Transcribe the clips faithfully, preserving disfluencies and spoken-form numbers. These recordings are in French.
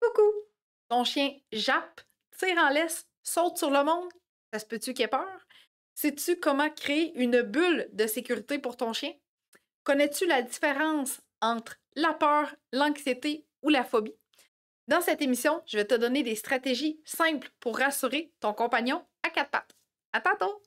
Coucou! Ton chien jappe, tire en laisse, saute sur le monde? Ça se peut-tu qu'il ait peur? Sais-tu comment créer une bulle de sécurité pour ton chien? Connais-tu la différence entre la peur, l'anxiété ou la phobie? Dans cette émission, je vais te donner des stratégies simples pour rassurer ton compagnon à quatre pattes. À tantôt!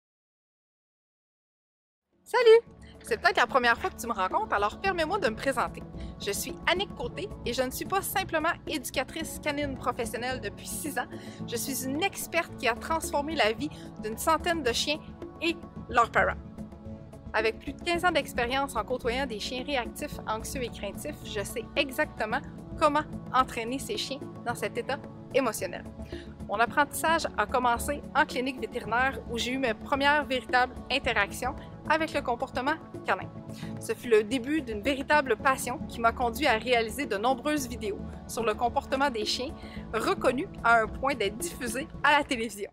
Salut! C'est peut-être la première fois que tu me rencontres, alors permets-moi de me présenter. Je suis Annick Côté et je ne suis pas simplement éducatrice canine professionnelle depuis six ans. Je suis une experte qui a transformé la vie d'une centaine de chiens et leurs parents. Avec plus de quinze ans d'expérience en côtoyant des chiens réactifs, anxieux et craintifs, je sais exactement comment entraîner ces chiens dans cet état émotionnel. Mon apprentissage a commencé en clinique vétérinaire où j'ai eu mes premières véritables interactions avec le comportement canin. Ce fut le début d'une véritable passion qui m'a conduit à réaliser de nombreuses vidéos sur le comportement des chiens, reconnues à un point d'être diffusées à la télévision.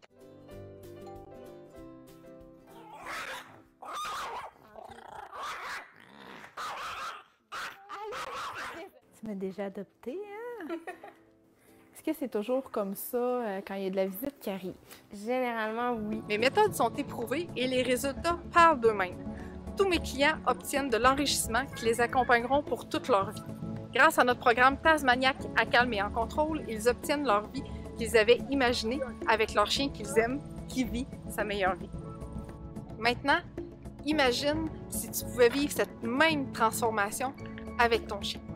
Tu m'as déjà adopté, hein? Est-ce que c'est toujours comme ça euh, quand il y a de la visite qui arrive? Généralement, oui. Mes méthodes sont éprouvées et les résultats parlent d'eux-mêmes. Tous mes clients obtiennent de l'enrichissement qui les accompagneront pour toute leur vie. Grâce à notre programme Tasmaniac à calme et en contrôle, ils obtiennent leur vie qu'ils avaient imaginée avec leur chien qu'ils aiment, qui vit sa meilleure vie. Maintenant, imagine si tu pouvais vivre cette même transformation avec ton chien.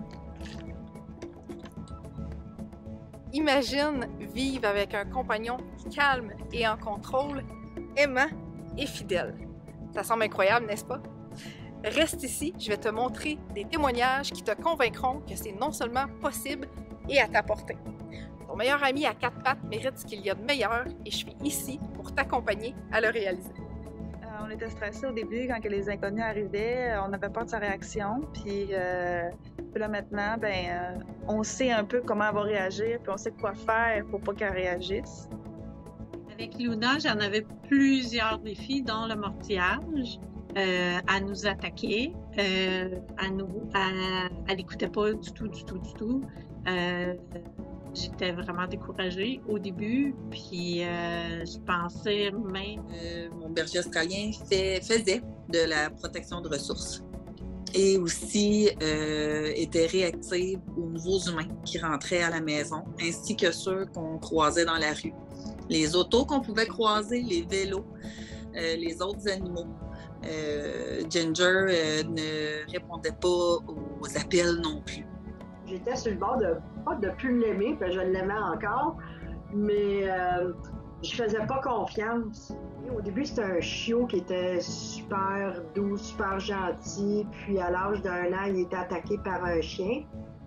Imagine vivre avec un compagnon calme et en contrôle, aimant et fidèle. Ça semble incroyable, n'est-ce pas? Reste ici, je vais te montrer des témoignages qui te convaincront que c'est non seulement possible et à ta portée. Ton meilleur ami à quatre pattes mérite ce qu'il y a de meilleur et je suis ici pour t'accompagner à le réaliser. On était stressés au début quand que les inconnus arrivaient, on avait peur de sa réaction, puis euh, là maintenant, ben, euh, on sait un peu comment elle va réagir, puis on sait quoi faire pour pas qu'elle réagisse. Avec Luna, j'en avais plusieurs défis, dont le mortillage, euh, à nous attaquer, euh, à nous, à, elle n'écoutait pas du tout, du tout, du tout. Euh, J'étais vraiment découragée au début, puis euh, je pensais même... Euh, mon berger australien fait, faisait de la protection de ressources et aussi euh, était réactive aux nouveaux humains qui rentraient à la maison, ainsi que ceux qu'on croisait dans la rue. Les autos qu'on pouvait croiser, les vélos, euh, les autres animaux. Euh, Ginger euh, ne répondait pas aux appels non plus. J'étais sur le bord de, pas de plus l'aimer, parce que je l'aimais encore, mais euh, je faisais pas confiance. Au début, c'était un chiot qui était super doux, super gentil, puis à l'âge d'un an, il était attaqué par un chien.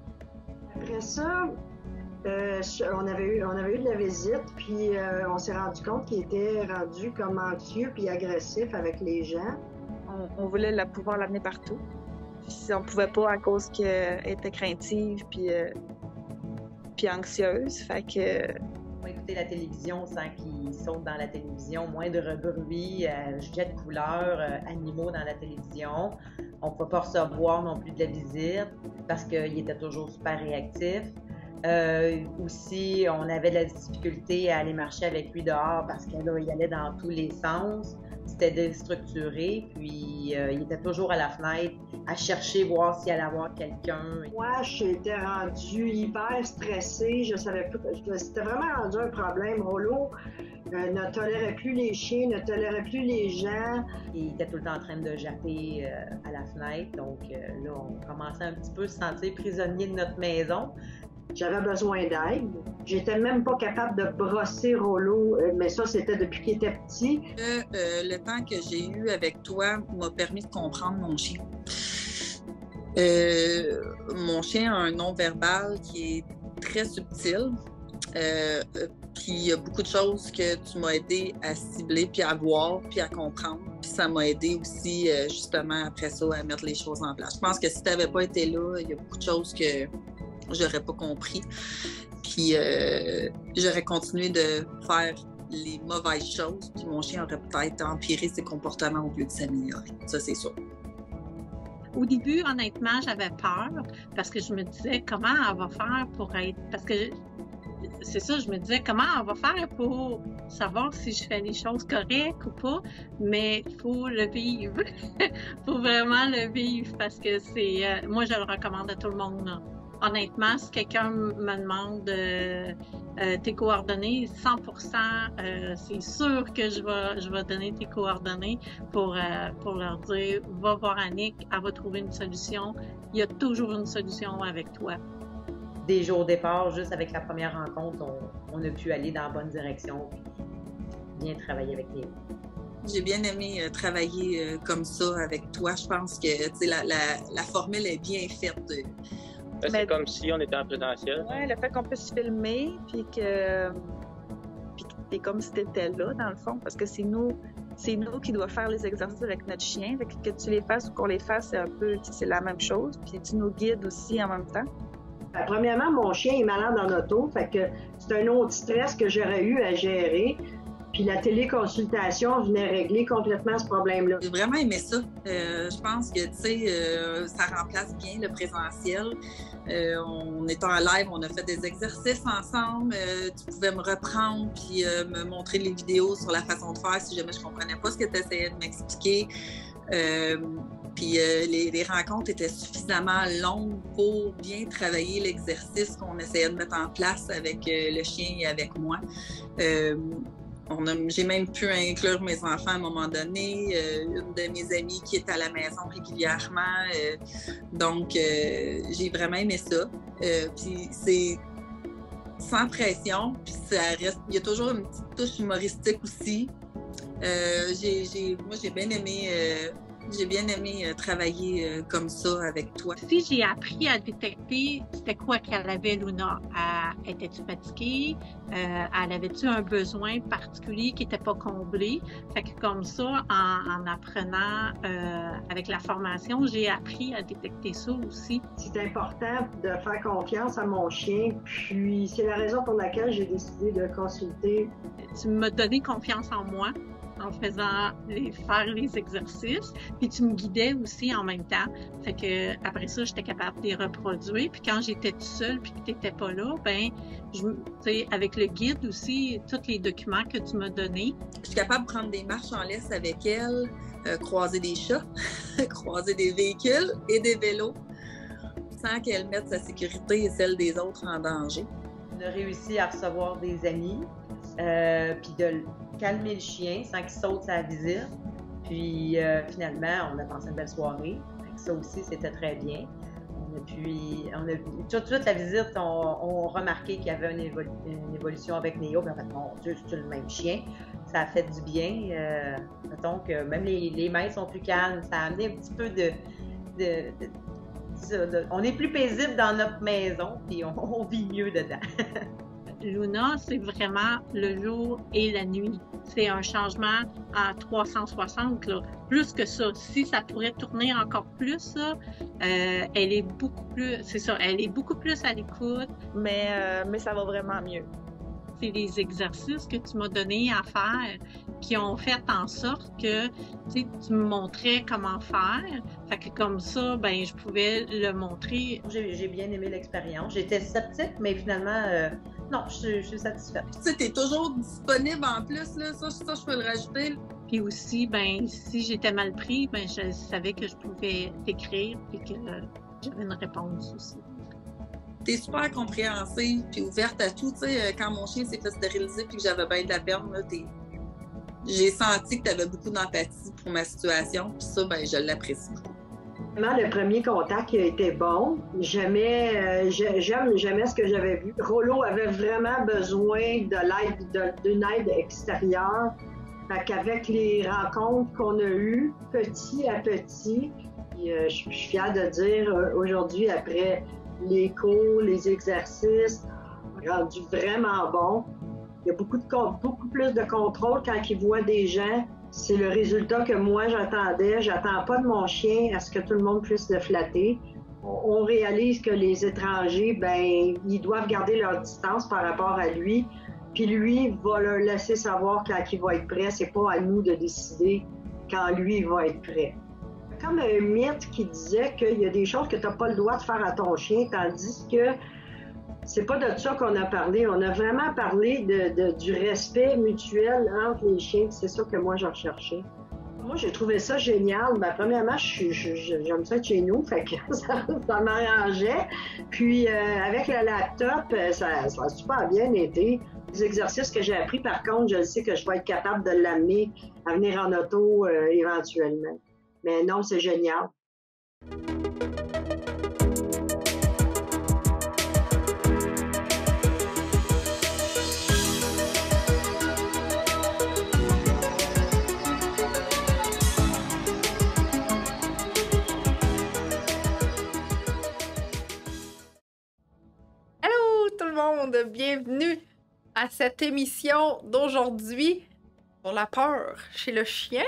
Après ça, euh, on, avait eu, on avait eu de la visite, puis euh, on s'est rendu compte qu'il était rendu comme anxieux puis agressif avec les gens. On, on voulait la, pouvoir l'amener partout. Si on pouvait pas à cause qu'elle était craintive puis, euh, puis anxieuse. Fait que... On va écouter la télévision sans qu'ils sautent dans la télévision, moindre bruit, euh, jet de couleurs, euh, animaux dans la télévision. On ne pouvait pas recevoir non plus de la visite parce qu'il était toujours super réactif. Euh, aussi, on avait de la difficulté à aller marcher avec lui dehors parce qu'il allait dans tous les sens. C'était déstructuré, puis euh, il était toujours à la fenêtre à chercher, voir s'il allait avoir quelqu'un. Moi, j'étais rendue hyper stressée, je savais plus, c'était vraiment rendu un problème. Rollo euh, ne tolérait plus les chiens, ne tolérait plus les gens. Il était tout le temps en train de japper euh, à la fenêtre, donc euh, là, on commençait un petit peu à se sentir prisonnier de notre maison. J'avais besoin d'aide. J'étais même pas capable de brosser Rollo, mais ça, c'était depuis qu'il était petit. Euh, euh, le temps que j'ai eu avec toi m'a permis de comprendre mon chien. Euh, mon chien a un non-verbal qui est très subtil. Euh, puis il y a beaucoup de choses que tu m'as aidé à cibler, puis à voir, puis à comprendre. Puis ça m'a aidé aussi, euh, justement, après ça, à mettre les choses en place. Je pense que si tu n'avais pas été là, il y a beaucoup de choses que j'aurais pas compris. Puis euh, j'aurais continué de faire les mauvaises choses, puis mon chien aurait peut-être empiré ses comportements au lieu de s'améliorer. Ça, c'est sûr. Au début, honnêtement, j'avais peur parce que je me disais comment elle va faire pour être... Parce que c'est ça, je me disais comment elle va faire pour savoir si je fais les choses correctes ou pas, mais il faut le vivre. Il faut vraiment le vivre parce que c'est... Euh, moi, je le recommande à tout le monde, là. Honnêtement, si quelqu'un me demande euh, euh, tes coordonnées, cent pour cent, euh, c'est sûr que je vais, je vais donner tes coordonnées pour, euh, pour leur dire « Va voir Annick, elle va trouver une solution. Il y a toujours une solution avec toi. » Des jours au départ, juste avec la première rencontre, on, on a pu aller dans la bonne direction et bien travailler avec Néo. J'ai bien aimé euh, travailler euh, comme ça avec toi. Je pense que la, la, la formule est bien faite. De... C'est Mais... comme si on était en présentiel. Oui, le fait qu'on puisse filmer, puis que puis que t'es comme si t'étais là, dans le fond, parce que c'est nous, c'est nous qui doit faire les exercices avec notre chien. Fait que, que tu les fasses ou qu'on les fasse, c'est un peu, c'est la même chose. Puis tu nous guides aussi en même temps. Ben, premièrement, mon chien est malade en auto, fait que c'est un autre stress que j'aurais eu à gérer. Puis la téléconsultation venait régler complètement ce problème-là. J'ai vraiment aimé ça. Euh, je pense que, tu sais, euh, ça remplace bien le présentiel. Euh, on est en live, on a fait des exercices ensemble. Euh, tu pouvais me reprendre puis euh, me montrer les vidéos sur la façon de faire si jamais je comprenais pas ce que tu essayais de m'expliquer. Euh, puis euh, les, les rencontres étaient suffisamment longues pour bien travailler l'exercice qu'on essayait de mettre en place avec euh, le chien et avec moi. Euh, On a, j'ai même pu inclure mes enfants à un moment donné, euh, une de mes amies qui est à la maison régulièrement. Euh, donc, euh, j'ai vraiment aimé ça. Euh, puis c'est sans pression, puis ça reste. Il y a toujours une petite touche humoristique aussi. Euh, j'ai, j'ai, moi, j'ai bien aimé. Euh, J'ai bien aimé euh, travailler euh, comme ça avec toi. Si j'ai appris à détecter c'était quoi qu'elle avait, Luna, elle, était-tu fatiguée? Euh, elle avait-tu un besoin particulier qui n'était pas comblé? Fait que comme ça, en, en apprenant euh, avec la formation, j'ai appris à détecter ça aussi. C'est important de faire confiance à mon chien, puis c'est la raison pour laquelle j'ai décidé de consulter. Tu m'as donné confiance en moi en faisant les, faire les exercices, puis tu me guidais aussi en même temps. Fait que après ça, j'étais capable de les reproduire. Puis quand j'étais toute seule, puis que tu n'étais pas là, ben, je, tu sais, avec le guide aussi, tous les documents que tu m'as donnés. Je suis capable de prendre des marches en laisse avec elle, euh, croiser des chats, croiser des véhicules et des vélos, sans qu'elle mette sa sécurité et celle des autres en danger. On a réussi à recevoir des amis, euh, puis de calmer le chien sans qu'il saute sa visite. Puis euh, finalement, on a passé une belle soirée. Ça aussi, c'était très bien. On a pu, on a, toute, toute la visite, on, on a remarqué qu'il y avait une, évolu une évolution avec Néo. Puis en fait, mon Dieu, c'est le même chien. Ça a fait du bien. Euh, mettons que même les, les mains sont plus calmes. Ça a amené un petit peu de... de, de, de, de on est plus paisible dans notre maison, puis on, on vit mieux dedans. Luna, c'est vraiment le jour et la nuit. C'est un changement à trois cent soixante, là. Plus que ça. Si ça pourrait tourner encore plus, là, euh, elle est beaucoup plus, c'est ça, elle est beaucoup plus à l'écoute. Mais, euh, mais ça va vraiment mieux. C'est les exercices que tu m'as donnés à faire qui ont fait en sorte que tu me montrais comment faire. Fait que comme ça, ben je pouvais le montrer. J'ai, j'ai bien aimé l'expérience. J'étais sceptique, mais finalement, euh, non, je, je suis satisfaite. Tu sais, t'es toujours disponible en plus, là. Ça, ça, je peux le rajouter. Puis aussi, ben si j'étais mal pris, ben je savais que je pouvais t'écrire et que euh, j'avais une réponse aussi. T'es super compréhensive puis ouverte à tout. Tu sais, quand mon chien s'est fait stériliser puis que j'avais bien de la peine, là, t'es... j'ai senti que tu avais beaucoup d'empathie pour ma situation. Puis ça, ben, je l'apprécie beaucoup. Le premier contact a été bon. J'aimais, euh, j'aime, j'aimais ce que j'avais vu. Rollo avait vraiment besoin de l'aide, de, d'une aide extérieure. Fait qu'avec les rencontres qu'on a eues, petit à petit, puis, euh, je suis fière de dire euh, aujourd'hui, après les cours, les exercices, rendu vraiment bon. Il y a beaucoup, de, beaucoup plus de contrôle quand il voit des gens. C'est le résultat que moi j'attendais. J'attends pas de mon chien à ce que tout le monde puisse le flatter. On, on réalise que les étrangers, ben, ils doivent garder leur distance par rapport à lui. Puis lui va leur laisser savoir quand il va être prêt. C'est pas à nous de décider quand lui il va être prêt. Comme un mythe qui disait qu'il y a des choses que tu n'as pas le droit de faire à ton chien, tandis que c'est pas de ça qu'on a parlé. On a vraiment parlé de, de, du respect mutuel entre les chiens. C'est ça que moi, j'ai recherché. Moi, j'ai trouvé ça génial. Ben, premièrement, je, je, je, j'aime ça être chez nous, fait que ça, ça m'arrangeait. Puis, euh, avec le laptop, ça, ça a super bien été. Les exercices que j'ai appris, par contre, je sais que je vais être capable de l'amener à venir en auto euh, éventuellement. Mais non, c'est génial. Allô tout le monde, bienvenue à cette émission d'aujourd'hui sur la peur chez le chien.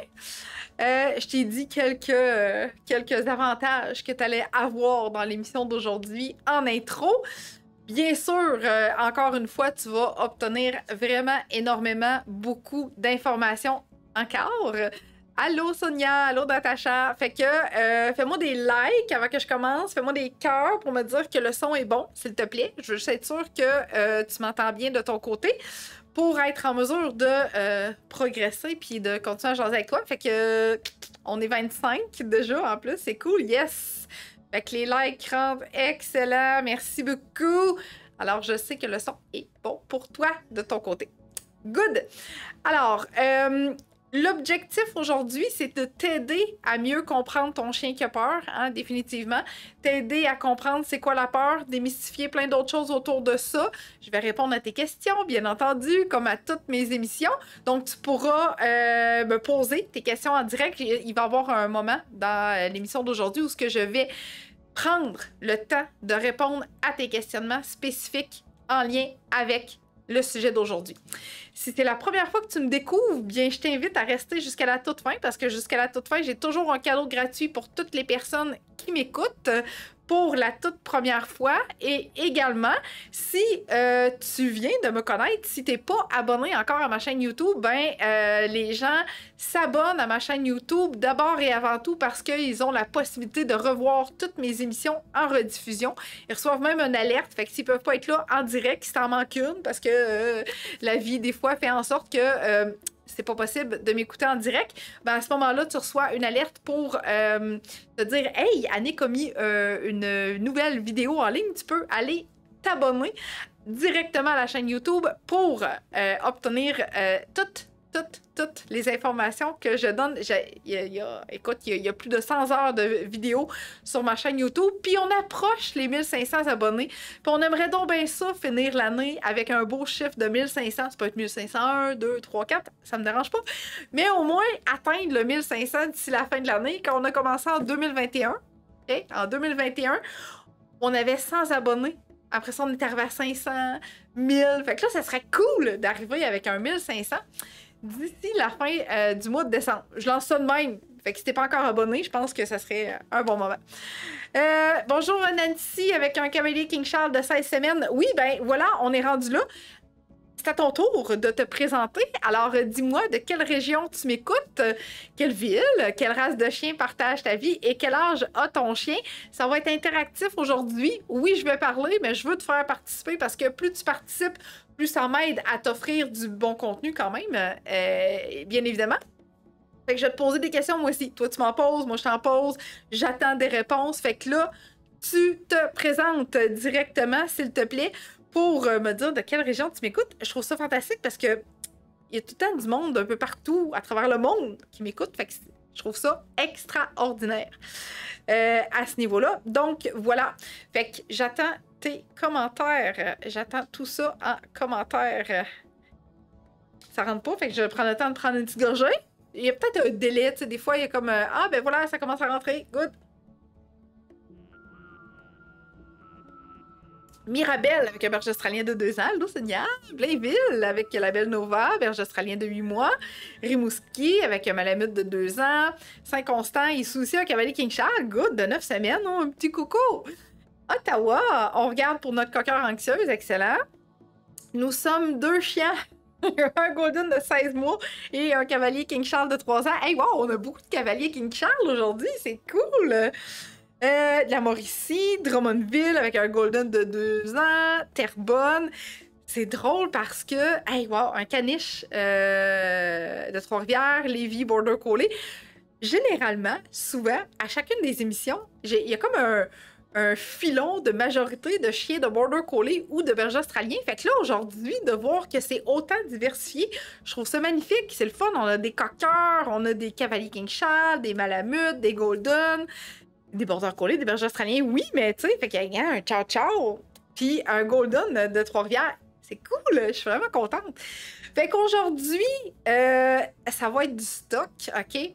Euh, je t'ai dit quelques, euh, quelques avantages que tu allais avoir dans l'émission d'aujourd'hui en intro. Bien sûr, euh, encore une fois, tu vas obtenir vraiment énormément, beaucoup d'informations encore. Allô Sonia, allô Natacha. Fait que euh, fais-moi des likes avant que je commence. Fais-moi des cœurs pour me dire que le son est bon, s'il te plaît. Je veux juste être sûre que euh, tu m'entends bien de ton côté pour être en mesure de euh, progresser puis de continuer à jaser avec toi. Fait que euh, on est vingt-cinq déjà en plus, c'est cool, yes! Fait que les likes rendent excellent, merci beaucoup. Alors je sais que le son est bon pour toi de ton côté. Good! Alors, euh, l'objectif aujourd'hui, c'est de t'aider à mieux comprendre ton chien qui a peur, hein, définitivement. T'aider à comprendre c'est quoi la peur, démystifier plein d'autres choses autour de ça. Je vais répondre à tes questions, bien entendu, comme à toutes mes émissions. Donc, tu pourras euh, me poser tes questions en direct. Il va y avoir un moment dans l'émission d'aujourd'hui où ce que je vais prendre le temps de répondre à tes questionnements spécifiques en lien avec le sujet d'aujourd'hui. Si c'est la première fois que tu me découvres, bien, je t'invite à rester jusqu'à la toute fin parce que jusqu'à la toute fin, j'ai toujours un cadeau gratuit pour toutes les personnes qui m'écoutent pour la toute première fois. Et également, si euh, tu viens de me connaître, si tu n'es pas abonné encore à ma chaîne YouTube, ben, euh, les gens s'abonnent à ma chaîne YouTube d'abord et avant tout parce qu'ils ont la possibilité de revoir toutes mes émissions en rediffusion. Ils reçoivent même une alerte, fait que s'ils peuvent pas être là en direct, si t'en manques une, parce que euh, la vie, des fois, fait en sorte que euh, c'est pas possible de m'écouter en direct, ben à ce moment-là, tu reçois une alerte pour euh, te dire « Hey, Annick a mis euh, une nouvelle vidéo en ligne, tu peux aller t'abonner directement à la chaîne YouTube pour euh, obtenir euh, toutes toutes, toutes les informations que je donne. Il y a, il y a, écoute, il y, a, il y a plus de cent heures de vidéos sur ma chaîne YouTube, puis on approche les mille cinq cents abonnés, puis on aimerait donc bien ça, finir l'année avec un beau chiffre de mille cinq cents, ça peut être mille cinq cents, un, deux, trois, quatre, ça me dérange pas, mais au moins atteindre le mille cinq cents d'ici la fin de l'année, quand on a commencé en deux mille vingt et un, okay? En deux mille vingt et un, on avait cent abonnés. Après ça, on est arrivé à cinq cents, mille. Fait que là, ça serait cool d'arriver avec un mille cinq cents d'ici la fin euh, du mois de décembre. Je lance ça de même. Fait que si t'es pas encore abonné, je pense que ça serait un bon moment. Euh, bonjour Nancy avec un cavalier King Charles de seize semaines. Oui, ben voilà, on est rendu là. C'est à ton tour de te présenter. Alors, dis-moi de quelle région tu m'écoutes, quelle ville, quelle race de chien partage ta vie et quel âge a ton chien. Ça va être interactif aujourd'hui. Oui, je vais parler, mais je veux te faire participer parce que plus tu participes, plus ça m'aide à t'offrir du bon contenu quand même, euh, bien évidemment. Fait que je vais te poser des questions moi aussi. Toi, tu m'en poses, moi je t'en pose. J'attends des réponses. Fait que là, tu te présentes directement, s'il te plaît, pour me dire de quelle région tu m'écoutes. Je trouve ça fantastique parce que il y a tout le temps du monde un peu partout à travers le monde qui m'écoute. Fait que je trouve ça extraordinaire euh, à ce niveau-là. Donc, voilà. Fait que j'attends tes commentaires. J'attends tout ça en commentaire. Ça rentre pas, fait que je vais prendre le temps de prendre une petite gorgée. Il y a peut-être un délai, tu sais, des fois, il y a comme... Euh, ah, ben voilà, ça commence à rentrer. Good. Mirabelle avec un berger australien de deux ans, allô Sonia. Blainville avec la belle Nova, berger australien de huit mois. Rimouski avec un malamute de deux ans. Saint-Constant et Souci, un cavalier King Charles, good, de neuf semaines, oh, un petit coucou. Ottawa, on regarde pour notre coqueur anxieuse, excellent. Nous sommes deux chiens un Golden de seize mois et un cavalier King Charles de trois ans. Hey, wow, on a beaucoup de cavaliers King Charles aujourd'hui, c'est cool! Euh, de la Mauricie, Drummondville avec un Golden de deux ans, Terrebonne. C'est drôle parce que, hey, wow, un caniche euh, de Trois-Rivières, Lévis, Border Collie. Généralement, souvent, à chacune des émissions, il y a comme un, un filon de majorité de chiens de Border Collie ou de berger australien. Fait que là, aujourd'hui, de voir que c'est autant diversifié, je trouve ça magnifique. C'est le fun. On a des cockers, on a des cavaliers King Charles, des malamutes, des golden, des Border Collie, des bergers australiens, oui, mais tu sais, fait qu'il y a un Chow Chow, puis un golden de Trois-Rivières. C'est cool, je suis vraiment contente. Fait qu'aujourd'hui, euh, ça va être du stock, OK?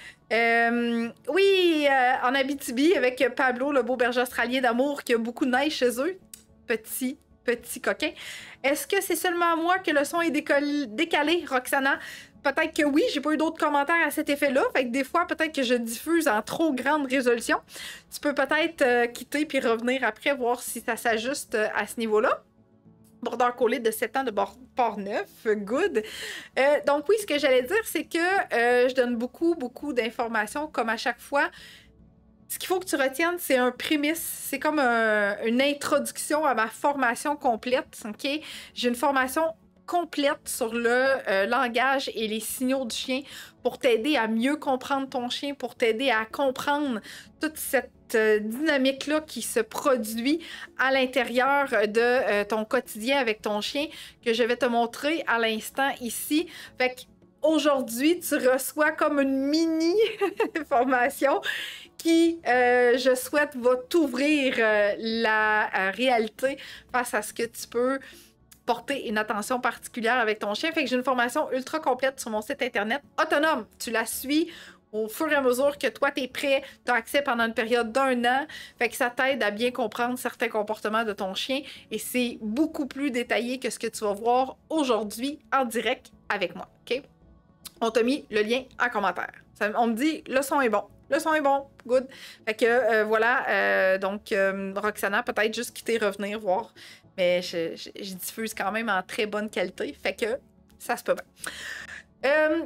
Euh, oui, euh, en Abitibi, avec Pablo, le beau berger australien d'amour, qui a beaucoup de neige chez eux. Petit, petit coquin. Est-ce que c'est seulement moi que le son est décollé, décalé, Roxana? Peut-être que oui, j'ai pas eu d'autres commentaires à cet effet-là. Fait que des fois, peut-être que je diffuse en trop grande résolution. Tu peux peut-être euh, quitter puis revenir après, voir si ça s'ajuste euh, à ce niveau-là. Border Collie de sept ans de Port-Neuf, good. Euh, donc oui, ce que j'allais dire, c'est que euh, je donne beaucoup, beaucoup d'informations, comme à chaque fois. Ce qu'il faut que tu retiennes, c'est un prémisse, c'est comme un, une introduction à ma formation complète, OK? J'ai une formation complète sur le euh, langage et les signaux du chien pour t'aider à mieux comprendre ton chien, pour t'aider à comprendre toute cette euh, dynamique-là qui se produit à l'intérieur de euh, ton quotidien avec ton chien, que je vais te montrer à l'instant ici. Fait qu'aujourd'hui, tu reçois comme une mini formation qui, euh, je souhaite, va t'ouvrir euh, la euh, réalité face à ce que tu peux porter une attention particulière avec ton chien. Fait que j'ai une formation ultra complète sur mon site internet, autonome. Tu la suis au fur et à mesure que toi, tu es prêt, tu as accès pendant une période d'un an. Fait que ça t'aide à bien comprendre certains comportements de ton chien et c'est beaucoup plus détaillé que ce que tu vas voir aujourd'hui en direct avec moi. OK? On t'a mis le lien en commentaire. Ça, on me dit, le son est bon. Le son est bon. Good. Fait que euh, voilà. Euh, donc, euh, Roxana, peut-être juste quitter, revenir, voir. Mais je, je, je diffuse quand même en très bonne qualité. Fait que ça se peut bien. Euh,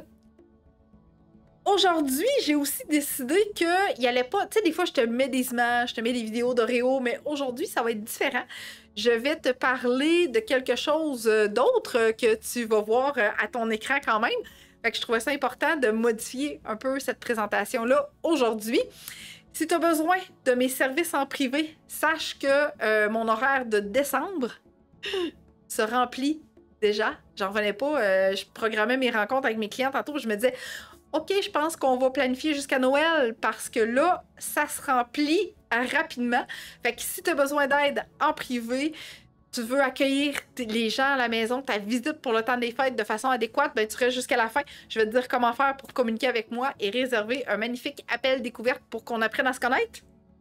Aujourd'hui, j'ai aussi décidé qu'il n'y allait pas... Tu sais, des fois, je te mets des images, je te mets des vidéos d'Oreo, mais aujourd'hui, ça va être différent. Je vais te parler de quelque chose d'autre que tu vas voir à ton écran quand même. Fait que je trouvais ça important de modifier un peu cette présentation-là aujourd'hui. Si tu as besoin de mes services en privé, sache que euh, mon horaire de décembre se remplit déjà. J'en revenais pas. Euh, je programmais mes rencontres avec mes clients tantôt. Je me disais... OK, je pense qu'on va planifier jusqu'à Noël parce que là, ça se remplit rapidement. Fait que si tu as besoin d'aide en privé, tu veux accueillir les gens à la maison, ta visite pour le temps des fêtes de façon adéquate, ben, tu restes jusqu'à la fin. Je vais te dire comment faire pour communiquer avec moi et réserver un magnifique appel découverte pour qu'on apprenne à se connaître.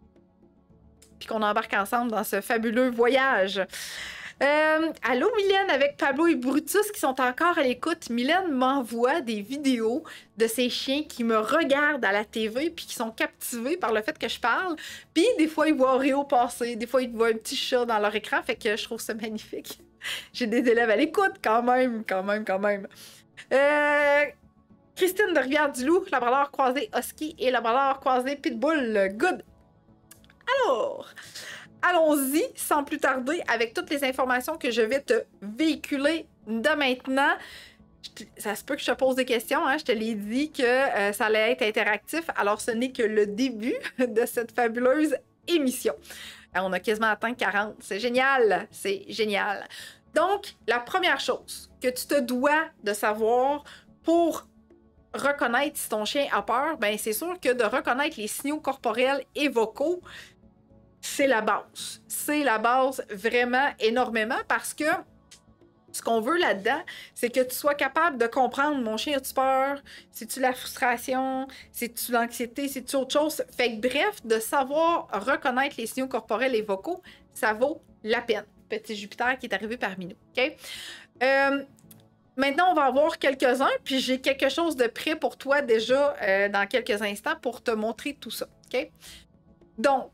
Puis qu'on embarque ensemble dans ce fabuleux voyage. Euh, allô Mylène avec Pablo et Brutus qui sont encore à l'écoute. Mylène m'envoie des vidéos de ces chiens qui me regardent à la T V puis qui sont captivés par le fait que je parle. Puis des fois ils voient Oreo passer, des fois ils voient un petit chat dans leur écran, fait que je trouve ça magnifique. J'ai des élèves à l'écoute quand même, quand même, quand même. Euh, Christine de Rivière-du-Loup, labrador croisé Husky et labrador croisé Pitbull. Good. Alors... Allons-y, sans plus tarder, avec toutes les informations que je vais te véhiculer de maintenant. Te, ça se peut que je te pose des questions, hein? Je te l'ai dit que euh, ça allait être interactif, alors ce n'est que le début de cette fabuleuse émission. Alors, on a quasiment atteint quarante, c'est génial, c'est génial. Donc, la première chose que tu te dois de savoir pour reconnaître si ton chien a peur, ben c'est sûr que de reconnaître les signaux corporels et vocaux, c'est la base. C'est la base vraiment énormément parce que ce qu'on veut là-dedans, c'est que tu sois capable de comprendre mon chien a-tu peur, c'est-tu la frustration, c'est-tu l'anxiété, c'est-tu autre chose. Fait que bref, de savoir reconnaître les signaux corporels et vocaux, ça vaut la peine. Petit Jupiter qui est arrivé parmi nous. OK? Euh, maintenant, on va en voir quelques-uns, puis j'ai quelque chose de prêt pour toi déjà euh, dans quelques instants pour te montrer tout ça. OK? Donc,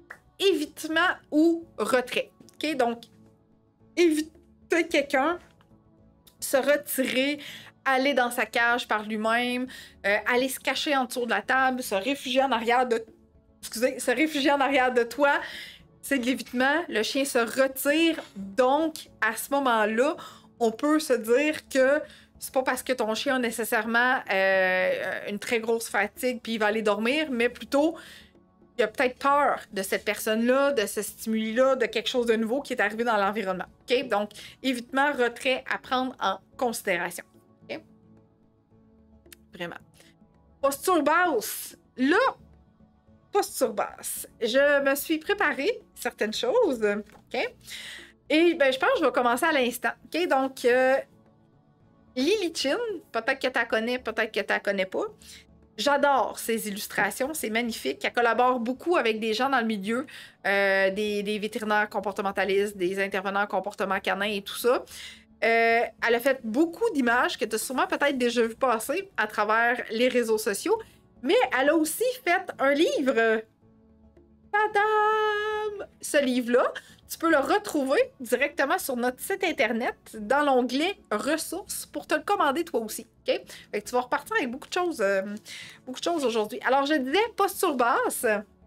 évitement ou retrait. OK? Donc, éviter quelqu'un se retirer, aller dans sa cage par lui-même, euh, aller se cacher en dessous de la table, se réfugier en arrière de... Excusez, se réfugier en arrière de toi. C'est de l'évitement. Le chien se retire. Donc, à ce moment-là, on peut se dire que c'est pas parce que ton chien a nécessairement euh, une très grosse fatigue puis il va aller dormir, mais plutôt il a peut-être peur de cette personne-là, de ce stimuli-là, de quelque chose de nouveau qui est arrivé dans l'environnement. Okay? Donc, évitement, retrait à prendre en considération. Okay? Vraiment. Posture basse. Là, posture basse. Je me suis préparé certaines choses. Okay? Et ben, je pense que je vais commencer à l'instant. Okay? Donc, euh, Lily Chin, peut-être que tu la connais, peut-être que tu la connais pas. J'adore ses illustrations, c'est magnifique. Elle collabore beaucoup avec des gens dans le milieu, euh, des, des vétérinaires comportementalistes, des intervenants en comportement canin et tout ça. Euh, elle a fait beaucoup d'images que tu as sûrement peut-être déjà vu passer à travers les réseaux sociaux, mais elle a aussi fait un livre. Tadam! Ce livre-là, tu peux le retrouver directement sur notre site internet dans l'onglet ressources pour te le commander toi aussi. Okay? Fait que tu vas repartir avec beaucoup de choses, euh, beaucoup de choses aujourd'hui. Alors, je disais posture basse.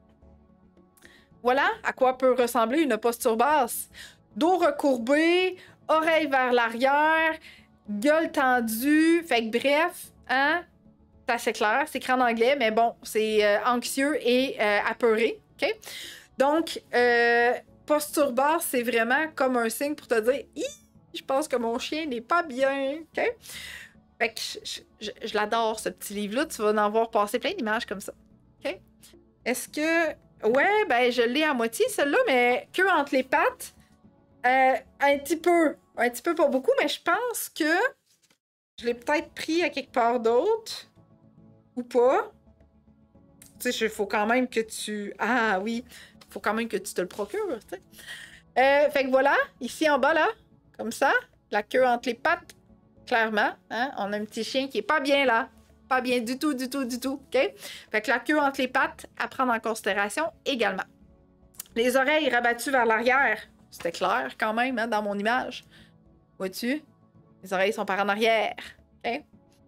Voilà à quoi peut ressembler une posture basse. Dos recourbé, oreilles vers l'arrière, gueule tendue. Fait que bref, hein? C'est assez clair, c'est écrit en anglais, mais bon, c'est euh, anxieux et euh, apeuré. Okay? Donc, euh, posture basse, c'est vraiment comme un signe pour te dire « Je pense que mon chien n'est pas bien. Okay? » Fait que je, je, je l'adore, ce petit livre-là. Tu vas en voir passer plein d'images comme ça. Okay? Est-ce que... Ouais, ben je l'ai à moitié, celle-là, mais queue entre les pattes. Euh, un petit peu. Un petit peu, pas beaucoup, mais je pense que je l'ai peut-être pris à quelque part d'autre. Ou pas. Tu sais, il faut quand même que tu... Ah oui, il faut quand même que tu te le procures, tu sais. Euh, fait que voilà, ici en bas, là, comme ça, la queue entre les pattes, clairement, hein, on a un petit chien qui est pas bien là. Pas bien du tout, du tout, du tout, OK? Fait que la queue entre les pattes, à prendre en considération également. Les oreilles rabattues vers l'arrière. C'était clair quand même, hein, dans mon image. Vois-tu? Les oreilles sont par en arrière, OK?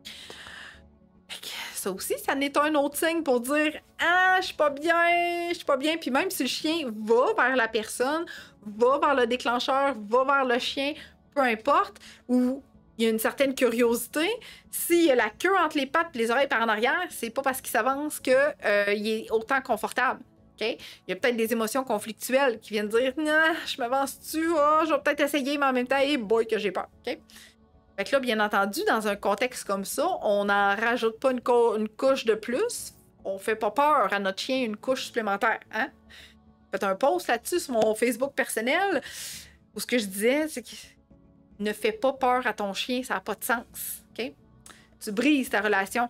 Ça aussi, ça n'est un autre signe pour dire « Ah, je suis pas bien, je suis pas bien. » Puis même si le chien va vers la personne, va vers le déclencheur, va vers le chien, peu importe, ou il y a une certaine curiosité, s'il y a la queue entre les pattes et les oreilles par en arrière, c'est pas parce qu'il s'avance qu'il euh, est autant confortable. Okay? Il y a peut-être des émotions conflictuelles qui viennent dire « Non, je m'avance-tu? Oh, je vais peut-être essayer, mais en même temps, hey boy, que j'ai peur. Okay? » Fait que là, bien entendu, dans un contexte comme ça, on n'en rajoute pas une, co une couche de plus. On fait pas peur à notre chien une couche supplémentaire. Hein? J'ai fait un post là-dessus sur mon Facebook personnel où ce que je disais, c'est que ne fais pas peur à ton chien, ça n'a pas de sens. Okay? Tu brises ta relation.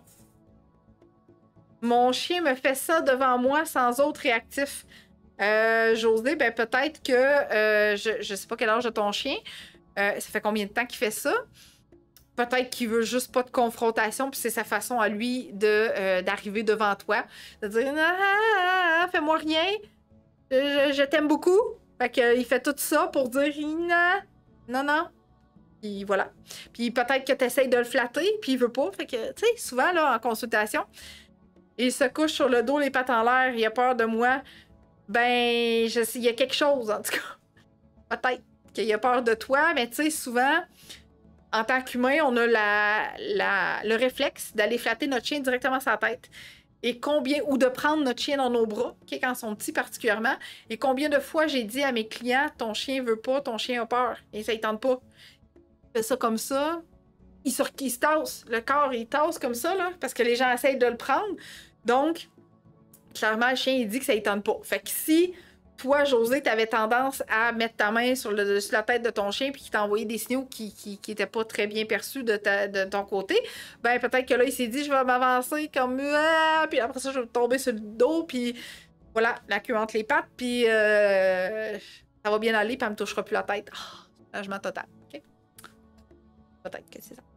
Mon chien me fait ça devant moi sans autre réactif. Euh, José, ben peut-être que euh, je, je sais pas quel âge a ton chien. Euh, ça fait combien de temps qu'il fait ça? Peut-être qu'il veut juste pas de confrontation, puis c'est sa façon à lui de euh, d'arriver devant toi, de dire ah, ah, ah, fais-moi rien, je, je t'aime beaucoup. Fait qu'il fait tout ça pour dire non, non, non. Puis voilà. Puis peut-être que tu essaies de le flatter, puis il veut pas. Fait que, tu sais, souvent, là, en consultation, il se couche sur le dos, les pattes en l'air, il a peur de moi. Ben, je sais, il y a quelque chose, en tout cas. Peut-être qu'il a peur de toi, mais tu sais, souvent, en tant qu'humain, on a la, la, le réflexe d'aller flatter notre chien directement sur la tête. Et combien, ou de prendre notre chien dans nos bras, okay, quand ils sont petits particulièrement. Et combien de fois j'ai dit à mes clients, ton chien veut pas, ton chien a peur, et ça ne tente pas. Il fait ça comme ça, il se, il se tasse, le corps il tasse comme ça, là, parce que les gens essayent de le prendre. Donc, clairement, le chien il dit que ça ne tente pas. Fait que si toi, José, tu avais tendance à mettre ta main sur le dessus de la tête de ton chien puis qu'il t'a envoyé des signaux qui qui, qui étaient pas très bien perçus de, ta, de ton côté, ben peut-être que là, il s'est dit, je vais m'avancer comme... Ah! Puis après ça, je vais tomber sur le dos, puis voilà, la queue entre les pattes, puis euh, ça va bien aller, puis elle me touchera plus la tête. Oh, changement total, OK? Peut-être que c'est ça.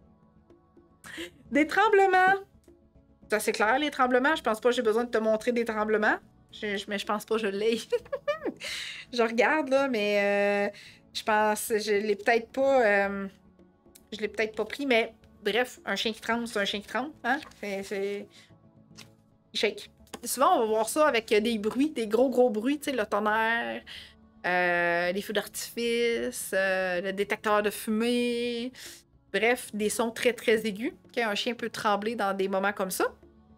Des tremblements. C'est assez clair, les tremblements. Je pense pas que j'ai besoin de te montrer des tremblements. Je, je, mais je pense pas que je l'ai. Je regarde, là, mais euh, je pense je l'ai peut-être pas... Euh, Je l'ai peut-être pas pris, mais bref, un chien qui tremble, c'est un chien qui tremble. Hein? C'est, c'est... Il shake. Souvent, on va voir ça avec des bruits, des gros, gros bruits, tu sais, le tonnerre, euh, les feux d'artifice, euh, le détecteur de fumée. Bref, des sons très, très aigus. Okay? Un chien peut trembler dans des moments comme ça.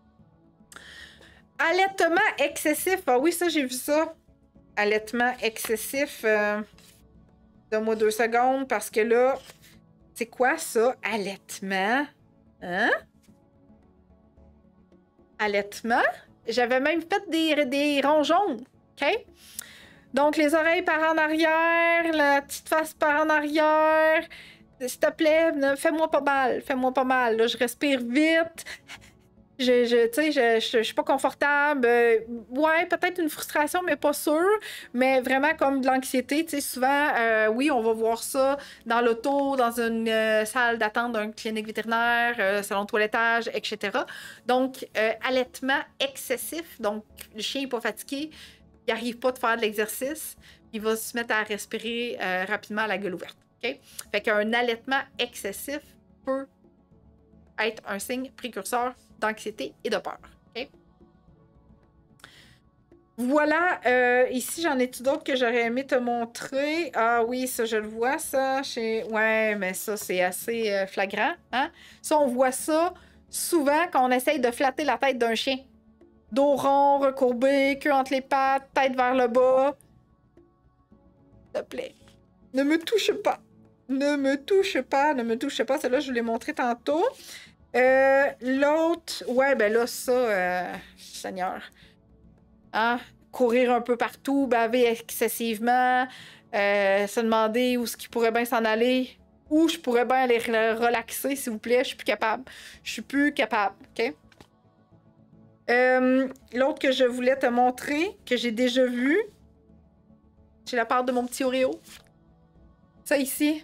Allaitement excessif. Ah oui, ça, j'ai vu ça. Allaitement excessif. Euh... Donne-moi deux secondes, parce que là, c'est quoi ça? Allaitement? Hein? Allaitement? J'avais même fait des, des ronds jaunes. OK? Donc, les oreilles par en arrière, la petite face par en arrière. S'il te plaît, fais-moi pas mal. Fais-moi pas mal. Là, je respire vite. Je, je, tu sais, je, je, je suis pas confortable. Euh, ouais, peut-être une frustration, mais pas sûre. Mais vraiment comme de l'anxiété. Tu sais, souvent, euh, oui, on va voir ça dans l'auto, dans une euh, salle d'attente d'une clinique vétérinaire, euh, salon de toilettage, et cetera. Donc, euh, allaitement excessif. Donc, le chien n'est pas fatigué. Il n'arrive pas de faire de l'exercice. Il va se mettre à respirer euh, rapidement à la gueule ouverte. Okay? Fait qu'un allaitement excessif peut être un signe précurseur d'anxiété et de peur. Okay? Voilà, euh, ici j'en ai-tu d'autres que j'aurais aimé te montrer? Ah oui, ça je le vois, ça. Chez... Ouais, mais ça c'est assez euh, flagrant. Hein? Ça, on voit ça souvent quand on essaye de flatter la tête d'un chien. Dos rond, recourbé, queue entre les pattes, tête vers le bas. S'il te plaît, ne me touche pas. Ne me touche pas, ne me touche pas. Celle-là, je vous l'ai montré tantôt. Euh, L'autre, ouais, ben là, ça, euh, Seigneur. Hein? Courir un peu partout, baver excessivement, euh, se demander où est-ce qu'il pourrait bien s'en aller, où je pourrais bien aller relaxer, s'il vous plaît. Je suis plus capable. Je suis plus capable, OK? Euh, L'autre que je voulais te montrer, que j'ai déjà vu, c'est la part de mon petit Oreo. Ça ici.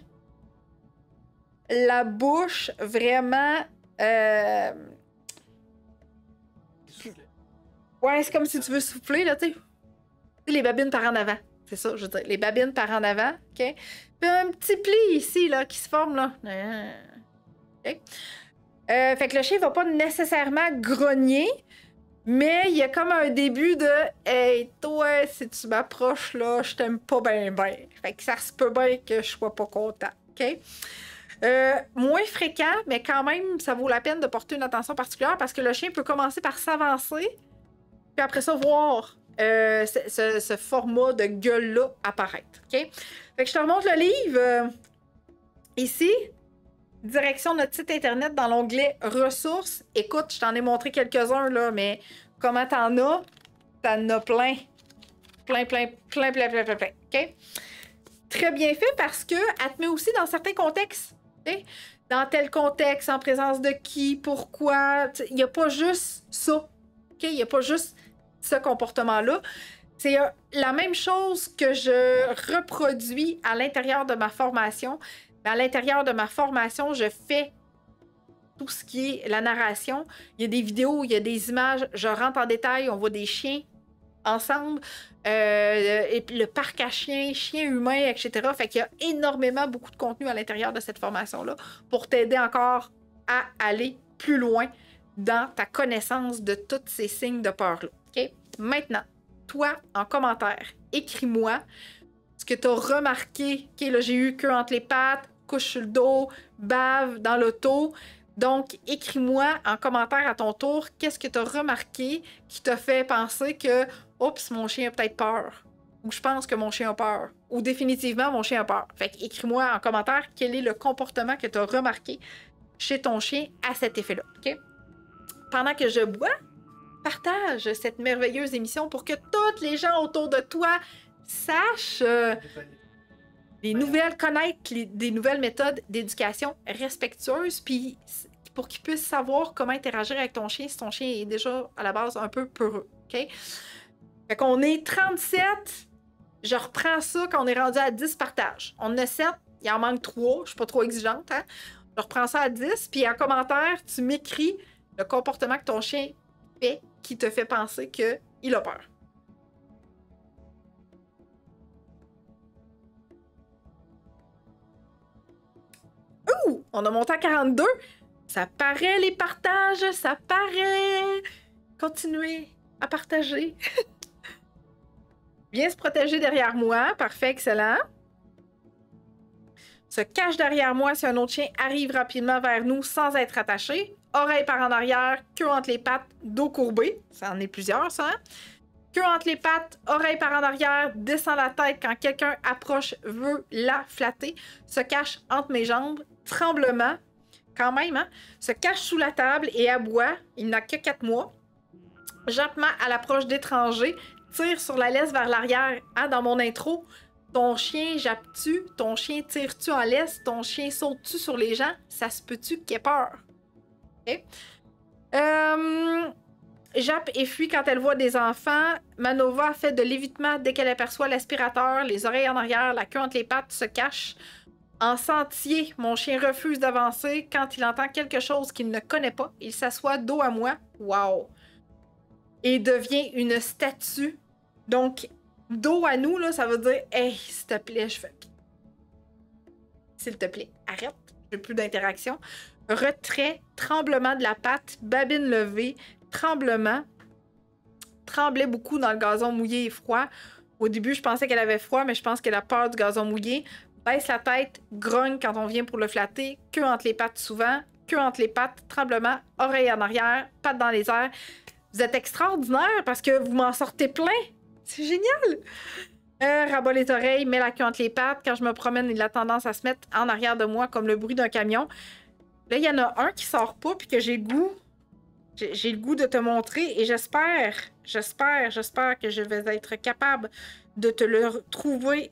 La bouche, vraiment... Euh... Ouais, c'est comme si tu veux souffler, là, tu sais. Les babines par en avant. C'est ça, je veux dire. Les babines par en avant, OK? Puis un petit pli ici, là, qui se forme, là. OK? Euh, fait que le chien va pas nécessairement grogner, mais il y a comme un début de « Hey, toi, si tu m'approches, là, je t'aime pas bien, bien. » Fait que ça se peut bien que je sois pas content, OK? Euh, moins fréquent, mais quand même, ça vaut la peine de porter une attention particulière parce que le chien peut commencer par s'avancer, puis après ça, voir euh, ce, ce, ce format de gueule-là apparaître. OK? Fait que je te remonte le livre. Euh, ici, direction de notre site internet dans l'onglet ressources. Écoute, je t'en ai montré quelques-uns, là, mais comment t'en as? T'en as plein. Plein, plein, plein, plein, plein, plein, plein. OK? Très bien fait parce qu'elle te met aussi dans certains contextes. Okay? Dans tel contexte, en présence de qui, pourquoi. Il n'y a pas juste ça. Il n'y a pas juste ce comportement-là. C'est euh, la même chose que je reproduis à l'intérieur de ma formation. Mais à l'intérieur de ma formation, je fais tout ce qui est la narration. Il y a des vidéos, il y a des images. Je rentre en détail, on voit des chiens ensemble. Euh, et puis le parc à chiens, chiens humains, et cetera. Fait qu'il y a énormément beaucoup de contenu à l'intérieur de cette formation-là pour t'aider encore à aller plus loin dans ta connaissance de tous ces signes de peur-là. Okay? Maintenant, toi, en commentaire, écris-moi ce que tu as remarqué. Okay, là, j'ai eu queue entre les pattes, couche sur le dos, bave dans l'auto. Donc, écris-moi en commentaire à ton tour qu'est-ce que tu as remarqué qui t'a fait penser que « Oups, mon chien a peut-être peur. » Ou « Je pense que mon chien a peur. » Ou « Définitivement, mon chien a peur. » Fait qu'écris-moi en commentaire quel est le comportement que tu as remarqué chez ton chien à cet effet-là. Okay? Pendant que je bois, partage cette merveilleuse émission pour que toutes les gens autour de toi sachent euh, les nouvelles, connaître les, des nouvelles méthodes d'éducation respectueuses, puis pour qu'ils puissent savoir comment interagir avec ton chien si ton chien est déjà à la base un peu peureux. OK? Fait qu'on est trente-sept. Je reprends ça quand on est rendu à dix partages. On en a sept, il en manque trois. Je suis pas trop exigeante. Hein? Je reprends ça à dix, puis en commentaire, tu m'écris le comportement que ton chien fait qui te fait penser qu'il a peur. Ouh! On a monté à quarante-deux. Ça paraît, les partages, ça paraît. Continuez à partager. Bien se protéger derrière moi. Parfait, excellent. Se cache derrière moi si un autre chien arrive rapidement vers nous sans être attaché. Oreille par en arrière, queue entre les pattes, dos courbé. Ça en est plusieurs, ça. Hein? Queue entre les pattes, oreille par en arrière, descend la tête quand quelqu'un approche, veut la flatter. Se cache entre mes jambes. Tremblement. Quand même, hein? Se cache sous la table et aboie. Il n'a que quatre mois. Jappement à l'approche d'étrangers. Tire sur la laisse vers l'arrière. Hein, dans mon intro, ton chien jappe-tu? Ton chien tire-tu en laisse? Ton chien saute-tu sur les gens? Ça se peut-tu qu'il ait peur? OK? Euh, jappe et fuit quand elle voit des enfants. Manova fait de l'évitement dès qu'elle aperçoit l'aspirateur. Les oreilles en arrière, la queue entre les pattes, se cache. En sentier, mon chien refuse d'avancer quand il entend quelque chose qu'il ne connaît pas. Il s'assoit dos à moi. Wow! Et devient une statue. Donc, dos à nous, là, ça veut dire « Hey, s'il te plaît, je fais... S'il te plaît, arrête. Je veux plus d'interaction. » Retrait, tremblement de la patte, babine levée, tremblement. Tremblait beaucoup dans le gazon mouillé et froid. Au début, je pensais qu'elle avait froid, mais je pense qu'elle a peur du gazon mouillé. Baisse la tête, grogne quand on vient pour le flatter, queue entre les pattes souvent, queue entre les pattes, tremblement, oreille en arrière, pattes dans les airs. Vous êtes extraordinaire parce que vous m'en sortez plein. C'est génial! Euh, rabat les oreilles, met la queue entre les pattes. Quand je me promène, il a tendance à se mettre en arrière de moi comme le bruit d'un camion. Là, il y en a un qui sort pas puis que j'ai le goût. J'ai le goût de te montrer et j'espère, j'espère, j'espère que je vais être capable de te le trouver.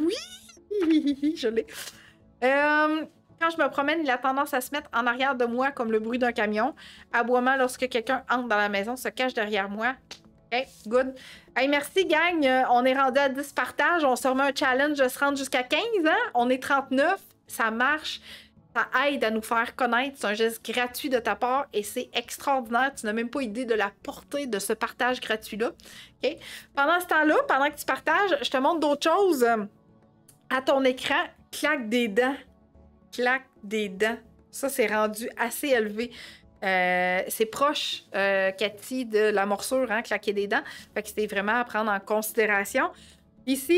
Oui! Je l'ai. Euh, quand je me promène, il a tendance à se mettre en arrière de moi comme le bruit d'un camion. Aboiement lorsque quelqu'un entre dans la maison, se cache derrière moi. OK, good. Hey, merci, gang. Euh, on est rendu à dix partages. On se remet un challenge de se rendre jusqu'à quinze. Hein? On est trente-neuf. Ça marche. Ça aide à nous faire connaître. C'est un geste gratuit de ta part et c'est extraordinaire. Tu n'as même pas idée de la portée de ce partage gratuit-là. Okay? Pendant ce temps-là, pendant que tu partages, je te montre d'autres choses. À ton écran, claque des dents. Claque des dents. Ça, c'est rendu assez élevé. Euh, c'est proche, euh, Cathy, de la morsure, hein, claquer des dents. Fait que c'était vraiment à prendre en considération. Ici,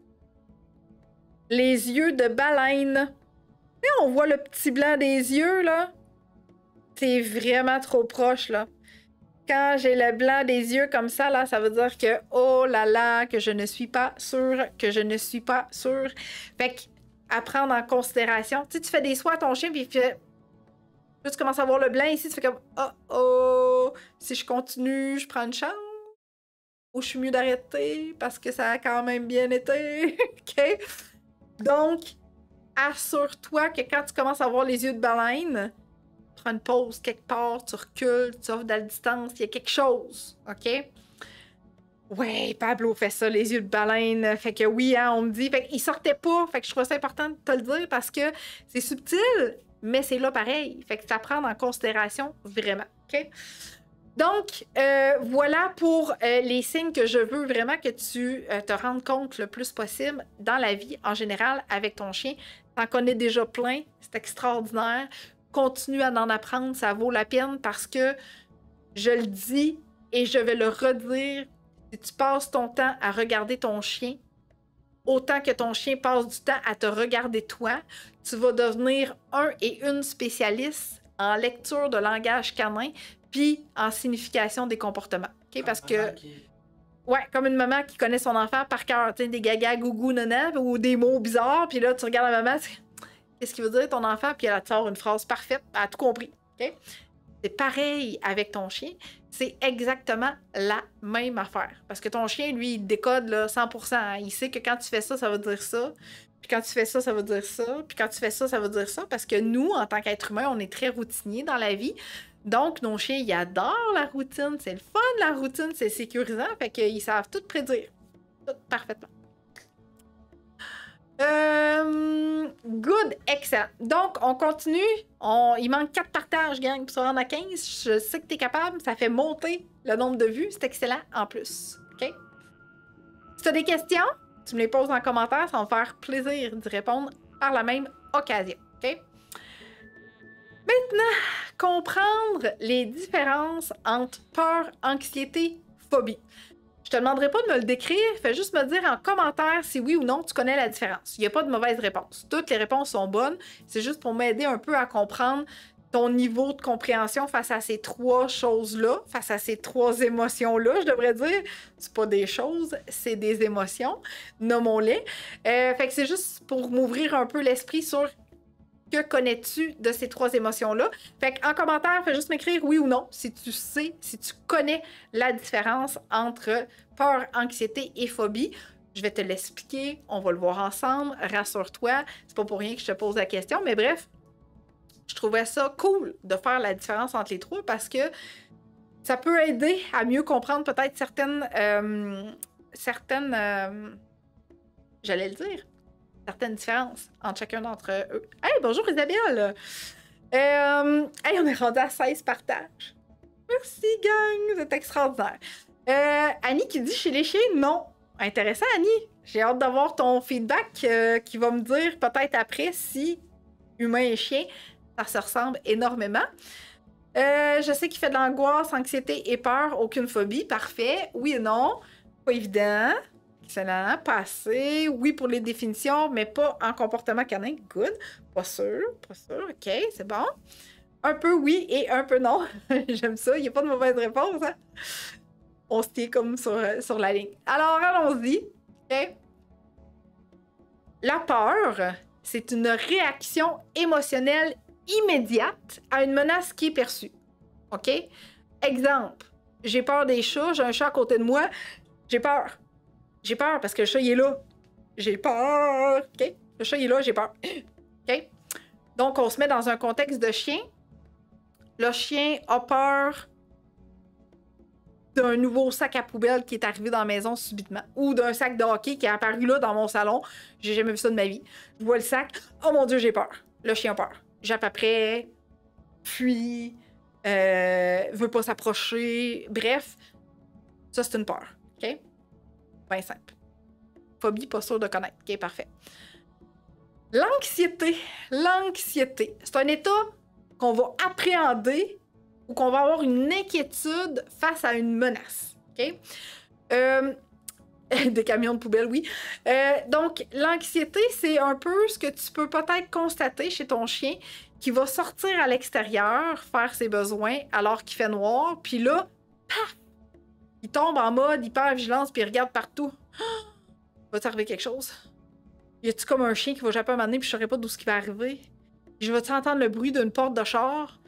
les yeux de baleine. Et on voit le petit blanc des yeux, là. C'est vraiment trop proche, là. Quand j'ai le blanc des yeux comme ça, là, ça veut dire que, oh là là, que je ne suis pas sûre, que je ne suis pas sûre. Fait que, à prendre en considération. Tu sais, tu fais des soins à ton chien, puis il fait... Là, tu commences à voir le blanc ici, tu fais comme, oh oh, si je continue, je prends une chance. Ou je suis mieux d'arrêter, parce que ça a quand même bien été. OK? Donc, assure-toi que quand tu commences à voir les yeux de baleine, prends une pause quelque part, tu recules, tu offres de la distance, il y a quelque chose, OK? Ouais, Pablo fait ça, les yeux de baleine, fait que oui, hein, on me dit, fait qu'il sortait pas, fait que je trouve ça important de te le dire parce que c'est subtil, mais c'est là pareil, fait que c'est à prendre en considération vraiment, OK? Donc, euh, voilà pour euh, les signes que je veux vraiment que tu euh, te rendes compte le plus possible dans la vie en général avec ton chien. T'en connais déjà plein, c'est extraordinaire. Continue à en apprendre, ça vaut la peine parce que je le dis et je vais le redire. Si tu passes ton temps à regarder ton chien, autant que ton chien passe du temps à te regarder toi, tu vas devenir un et une spécialiste en lecture de langage canin puis en signification des comportements. Okay? Parce que... Ouais, comme une maman qui connaît son enfant par cœur, tu sais, des gaga, gougou, nana, ou des mots bizarres, puis là, tu regardes la maman, qu'est-ce qu'il veut dire ton enfant, puis elle te sort une phrase parfaite, elle a tout compris. Okay? C'est pareil avec ton chien, c'est exactement la même affaire. Parce que ton chien, lui, il décode là, cent pour cent. Hein. Il sait que quand tu fais ça, ça veut dire ça. Puis quand tu fais ça, ça veut dire ça. Puis quand tu fais ça, ça veut dire ça. Parce que nous, en tant qu'être humain, on est très routiniers dans la vie. Donc, nos chiens, ils adorent la routine. C'est le fun, la routine. C'est sécurisant. Fait qu'ils savent tout prédire. Tout parfaitement. Euh, good, excellent. Donc, on continue. On, il manque quatre partages, gang, pour se rendre à quinze. Je sais que tu es capable. Ça fait monter le nombre de vues. C'est excellent en plus. OK? Si tu as des questions, tu me les poses en commentaire. Ça va me faire plaisir d'y répondre par la même occasion. OK? Maintenant, comprendre les différences entre peur, anxiété, phobie. Je te demanderai pas de me le décrire, fais juste me dire en commentaire si oui ou non tu connais la différence. Il n'y a pas de mauvaise réponse. Toutes les réponses sont bonnes. C'est juste pour m'aider un peu à comprendre ton niveau de compréhension face à ces trois choses-là, face à ces trois émotions-là, je devrais dire. C'est pas des choses, c'est des émotions. Nommons-les. Euh, fait que c'est juste pour m'ouvrir un peu l'esprit sur que connais-tu de ces trois émotions-là. Fait qu'en commentaire, fais juste m'écrire oui ou non si tu sais, si tu connais la différence entre peur, anxiété et phobie. Je vais te l'expliquer, on va le voir ensemble, rassure-toi. C'est pas pour rien que je te pose la question, mais bref, je trouvais ça cool de faire la différence entre les trois parce que ça peut aider à mieux comprendre peut-être certaines... Euh, certaines... Euh, j'allais le dire. Certaines différences entre chacun d'entre eux. Hey, bonjour Isabelle! Euh, hey, on est rendu à seize partages. Merci, gang! Vous êtes extraordinaire. Euh, Annie qui dit chez les chiens, non. Intéressant, Annie. J'ai hâte d'avoir ton feedback euh, qui va me dire peut-être après si humain et chien, ça se ressemble énormément. Euh, je sais qu'il fait de l'angoisse, anxiété et peur, aucune phobie. Parfait. Oui et non. Pas évident. Excellent. Pas assez. Oui pour les définitions, mais pas en comportement canin. Good. Pas sûr. Pas sûr. OK, c'est bon. Un peu oui et un peu non. J'aime ça. Il n'y a pas de mauvaise réponse. Hein? On se tient comme sur, sur la ligne. Alors, allons-y. OK? La peur, c'est une réaction émotionnelle immédiate à une menace qui est perçue. OK? Exemple. J'ai peur des chats. J'ai un chat à côté de moi. J'ai peur. J'ai peur parce que le chat, il est là. J'ai peur. OK? Le chat, il est là, j'ai peur. OK? Donc, on se met dans un contexte de chien. Le chien a peur d'un nouveau sac à poubelle qui est arrivé dans la maison subitement. Ou d'un sac de hockey qui est apparu là dans mon salon. J'ai jamais vu ça de ma vie. Je vois le sac. Oh mon Dieu, j'ai peur. Le chien a peur. Jappe après. Fuit. Euh, veut pas s'approcher. Bref. Ça, c'est une peur. OK? Bien simple. Phobie, pas sûr de connaître. OK, parfait. L'anxiété. L'anxiété. C'est un état qu'on va appréhender ou qu'on va avoir une inquiétude face à une menace. OK? Euh, des camions de poubelle, oui. Euh, donc, l'anxiété, c'est un peu ce que tu peux peut-être constater chez ton chien qui va sortir à l'extérieur, faire ses besoins alors qu'il fait noir, puis là, paf! Il tombe en mode hyper-vigilance puis il regarde partout. Oh! Va-t-il arriver quelque chose? Y a-tu comme un chien qui va japper un moment donné puis je saurais pas d'où ce qui va arriver? Je vais-tu entendre le bruit d'une porte de char?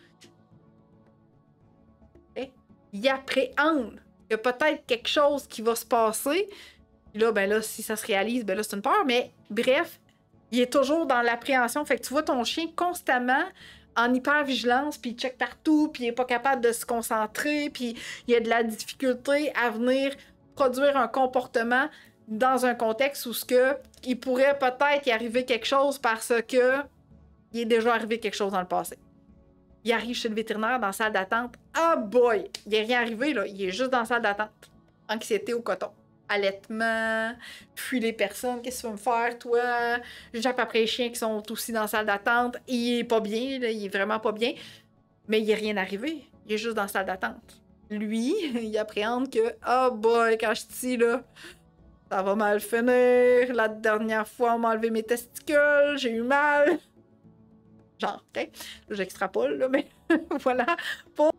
Okay. Il appréhende qu'il y a peut-être quelque chose qui va se passer. Puis là, ben là, si ça se réalise, ben là, c'est une peur. Mais bref, il est toujours dans l'appréhension. Fait que tu vois ton chien constamment en hyper-vigilance, puis il check partout, puis il est pas capable de se concentrer, puis il y a de la difficulté à venir produire un comportement dans un contexte où ce que il pourrait peut-être y arriver quelque chose parce que il est déjà arrivé quelque chose dans le passé. Il arrive chez le vétérinaire dans la salle d'attente. Ah boy! Il n'est rien arrivé, là. Il est juste dans la salle d'attente. Anxiété au coton. Allaitement, fuis les personnes, qu'est-ce que tu veux me faire, toi? Jappe après les chiens qui sont aussi dans la salle d'attente. Il est pas bien, là, il est vraiment pas bien. Mais il n'est rien arrivé. Il est juste dans la salle d'attente. Lui, il appréhende que, oh boy, quand je dis là, ça va mal finir. La dernière fois, on m'a enlevé mes testicules, j'ai eu mal. Genre, ok? J'extrapole, là, mais voilà. Pour...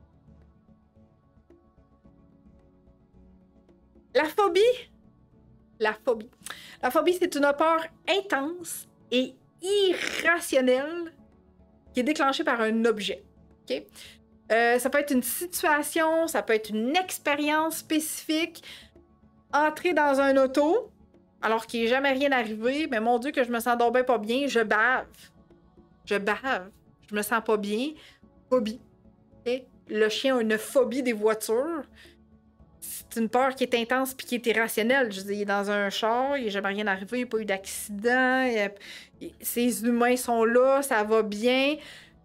La phobie. La phobie. La phobie, c'est une peur intense et irrationnelle qui est déclenchée par un objet. OK? Euh, ça peut être une situation, ça peut être une expérience spécifique. Entrer dans un auto, alors qu'il n'est jamais rien arrivé, mais mon Dieu, que je me sens donc ben pas bien, je bave. Je bave. Je me sens pas bien. Phobie. Okay? Le chien a une phobie des voitures. C'est une peur qui est intense puis qui est irrationnelle. Je veux dire, il est dans un char, il n'est jamais rien arrivé, il n'y a pas eu d'accident. A... Ces humains sont là, ça va bien.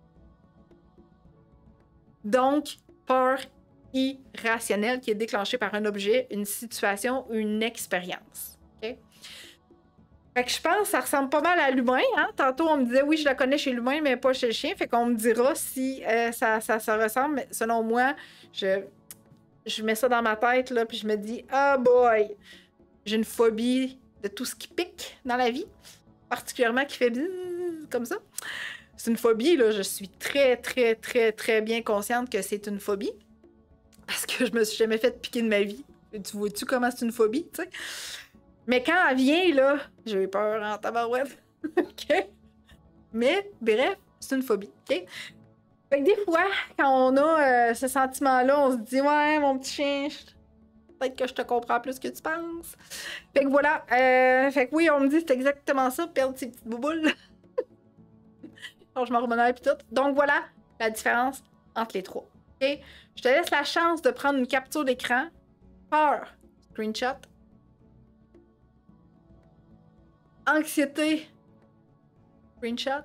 Donc, peur irrationnelle qui est déclenchée par un objet, une situation ou une expérience. Okay? Fait que je pense que ça ressemble pas mal à l'humain. Hein? Tantôt, on me disait, oui, je la connais chez l'humain, mais pas chez le chien. Fait qu'on me dira si euh, ça, ça, ça ressemble. Mais selon moi, je, je mets ça dans ma tête, là, puis je me dis, ah oh boy, j'ai une phobie de tout ce qui pique dans la vie, particulièrement qui fait bzzz comme ça. C'est une phobie, là. Je suis très, très, très, très bien consciente que c'est une phobie. Parce que je me suis jamais fait piquer de ma vie. Tu vois-tu comment c'est une phobie, tu sais? Mais quand elle vient, là, j'ai peur en tabarouette. OK? Mais, bref, c'est une phobie. OK? Fait que des fois, quand on a euh, ce sentiment-là, on se dit, ouais, mon petit chien, peut-être que je te comprends plus que tu penses. Fait que voilà. Euh, fait que oui, on me dit, c'est exactement ça, perdre ses petites bouboules. Donc, je m'en remenais puis tout. Donc, voilà la différence entre les trois. OK? Je te laisse la chance de prendre une capture d'écran. Peur, screenshot. Anxiété, screenshot.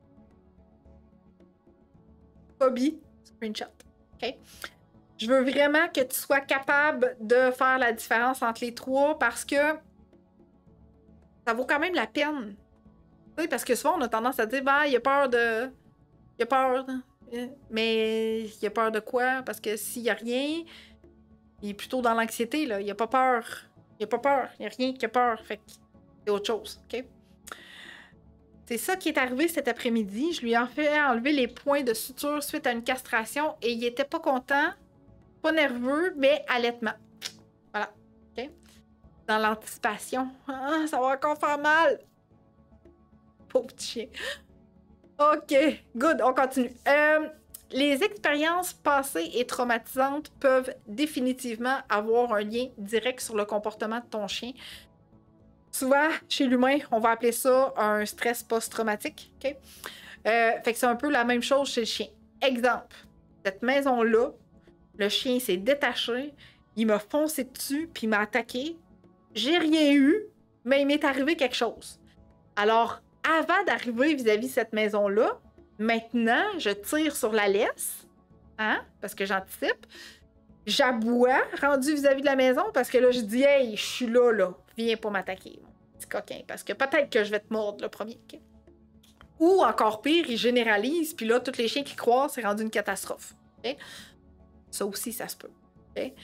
Phobie, screenshot. OK? Je veux vraiment que tu sois capable de faire la différence entre les trois parce que ça vaut quand même la peine. Tu sais, parce que souvent, on a tendance à dire, bah, il a peur de. Il a peur. Mais il a peur de quoi? Parce que s'il n'y a rien, il est plutôt dans l'anxiété, là. Il a pas peur. Il a pas peur. Il n'y a rien qui a peur. Fait que c'est autre chose, OK? C'est ça qui est arrivé cet après-midi. Je lui ai fait enlever les points de suture suite à une castration et il était pas content, pas nerveux, mais allaitement. Voilà, OK? Dans l'anticipation. Ah, ça va encore faire mal! Pauvre petit chien. OK, good, on continue. Euh, les expériences passées et traumatisantes peuvent définitivement avoir un lien direct sur le comportement de ton chien. Souvent, chez l'humain, on va appeler ça un stress post-traumatique. Okay? Euh, fait que c'est un peu la même chose chez le chien. Exemple, cette maison-là, le chien s'est détaché, il m'a foncé dessus, puis il m'a attaqué. J'ai rien eu, mais il m'est arrivé quelque chose. Alors, avant d'arriver vis-à-vis de cette maison-là, maintenant, je tire sur la laisse, hein, parce que j'anticipe. J'aboie, rendu vis-à-vis de la maison, parce que là, je dis « Hey, je suis là, là. Viens pas m'attaquer, mon petit coquin, parce que peut-être que je vais te mordre le premier. Okay? » Ou encore pire, il généralise, puis là, tous les chiens qui croisent, c'est rendu une catastrophe. Okay? Ça aussi, ça se peut. Okay?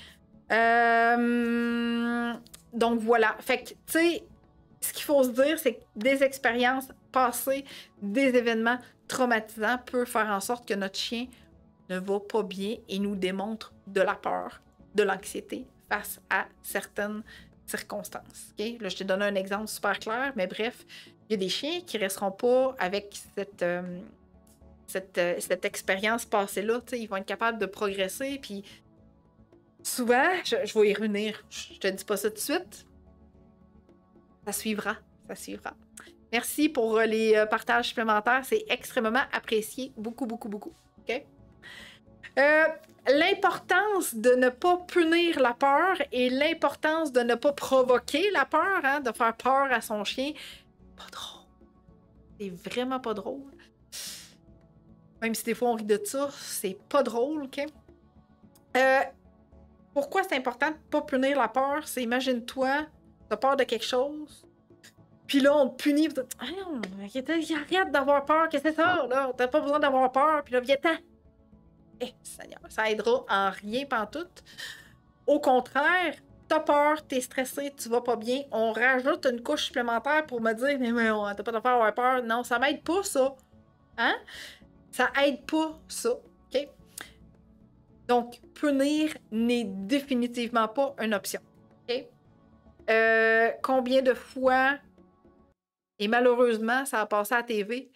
Euh... Donc voilà. Fait que, tu sais, ce qu'il faut se dire, c'est que des expériences passées, des événements traumatisants peuvent faire en sorte que notre chien ne va pas bien et nous démontre de la peur, de l'anxiété face à certaines circonstances. Okay? Là, je t'ai donné un exemple super clair, mais bref, il y a des chiens qui ne resteront pas avec cette, euh, cette, euh, cette expérience passée-là. Ils vont être capables de progresser, puis souvent, je, je vais y revenir, je te dis pas ça tout de suite, ça suivra, ça suivra. Merci pour les euh, partages supplémentaires, c'est extrêmement apprécié, beaucoup, beaucoup, beaucoup. OK? Euh, l'importance de ne pas punir la peur et l'importance de ne pas provoquer la peur, hein, de faire peur à son chien, pas drôle. C'est vraiment pas drôle. Même si des fois on rit de ça, c'est pas drôle, OK? Euh, pourquoi c'est important de ne pas punir la peur? C'est, imagine-toi, t'as peur de quelque chose, puis là, on te punit, pis ah non, arrête d'avoir peur, qu'est-ce que c'est ça, là? T'as pas besoin d'avoir peur, puis là, viens-t'en. Eh, Seigneur, ça aidera en rien pantoute. Au contraire, t'as peur, t'es stressé, tu vas pas bien, on rajoute une couche supplémentaire pour me dire, mais, mais t'as pas d'affaire à avoir peur. Non, ça m'aide pas, ça. Hein? Ça aide pas, ça. OK? Donc, punir n'est définitivement pas une option. OK? Euh, combien de fois, et malheureusement, ça a passé à la T V,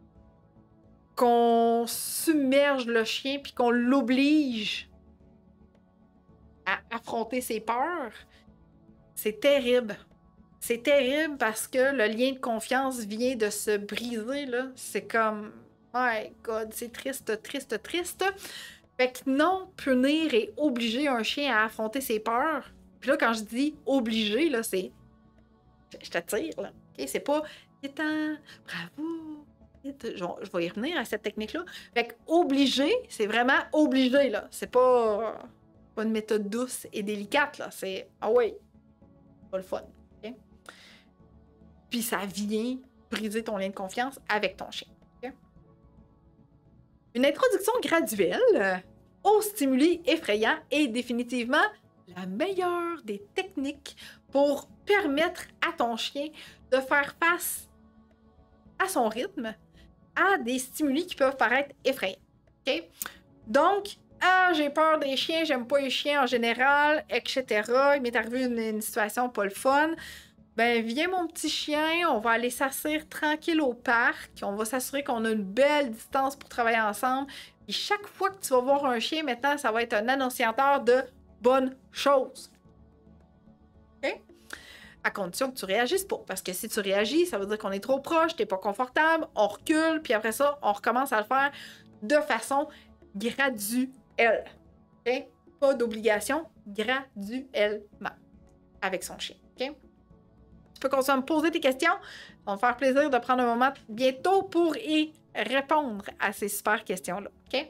qu'on submerge le chien puis qu'on l'oblige à affronter ses peurs, c'est terrible. C'est terrible parce que le lien de confiance vient de se briser, là. C'est comme, my God, c'est triste, triste, triste. Fait que non, punir et obliger un chien à affronter ses peurs. Puis là, quand je dis obliger, là, c'est, je t'attire, là. Okay? C'est pas, étant, bravo. Je vais y revenir à cette technique-là. Fait que obligé, c'est vraiment obligé, là. C'est pas, pas une méthode douce et délicate, là. C'est, ah ouais, pas le fun. Okay? puis ça vient briser ton lien de confiance avec ton chien. Okay? Une introduction graduelle euh, aux stimuli effrayants est définitivement la meilleure des techniques pour permettre à ton chien de faire face à son rythme, à des stimuli qui peuvent paraître effrayants. Okay? Donc, ah, j'ai peur des chiens, j'aime pas les chiens en général, et cetera. Il m'est arrivé une, une situation pas le fun. Ben, viens mon petit chien, on va aller s'asseoir tranquille au parc, on va s'assurer qu'on a une belle distance pour travailler ensemble. Puis chaque fois que tu vas voir un chien, maintenant, ça va être un annonciateur de bonnes choses. OK? À condition que tu réagisses pas. Parce que si tu réagis, ça veut dire qu'on est trop proche, t'es pas confortable, on recule, puis après ça, on recommence à le faire de façon graduelle. OK? Pas d'obligation, graduellement avec son chien. OK? Tu peux continuer à me poser tes questions. Ça va me faire plaisir de prendre un moment bientôt pour y répondre à ces super questions-là. OK?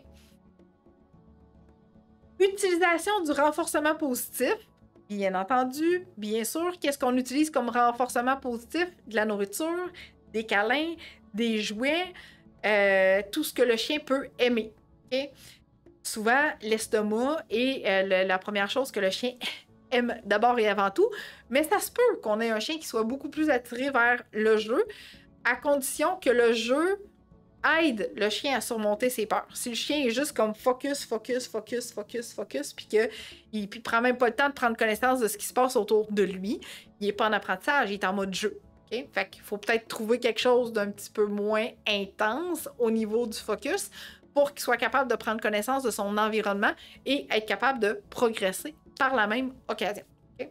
Utilisation du renforcement positif. Bien entendu, bien sûr, qu'est-ce qu'on utilise comme renforcement positif? De la nourriture, des câlins, des jouets, euh, tout ce que le chien peut aimer. Okay? Souvent, l'estomac est euh, le, la première chose que le chien aime d'abord et avant tout, mais ça se peut qu'on ait un chien qui soit beaucoup plus attiré vers le jeu, à condition que le jeu aide le chien à surmonter ses peurs. Si le chien est juste comme focus, focus, focus, focus, focus, puis qu'il ne prend même pas le temps de prendre connaissance de ce qui se passe autour de lui, il n'est pas en apprentissage, il est en mode jeu. Okay? Fait qu'il faut peut-être trouver quelque chose d'un petit peu moins intense au niveau du focus pour qu'il soit capable de prendre connaissance de son environnement et être capable de progresser par la même occasion. Okay?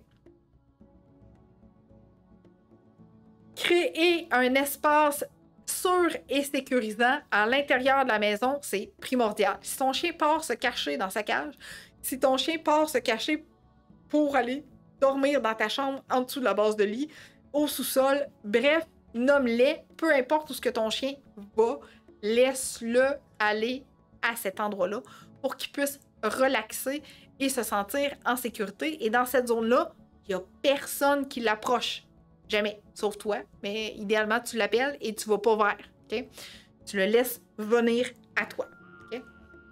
Créer un espace sûr et sécurisant à l'intérieur de la maison, c'est primordial. Si ton chien part se cacher dans sa cage, si ton chien part se cacher pour aller dormir dans ta chambre en dessous de la base de lit, au sous-sol, bref, nomme-les, peu importe où ce que ton chien va, laisse-le aller à cet endroit-là pour qu'il puisse relaxer et se sentir en sécurité. Et dans cette zone-là, il n'y a personne qui l'approche. Jamais, sauf toi, mais idéalement, tu l'appelles et tu vas pas vers. Okay? Tu le laisses venir à toi. Okay?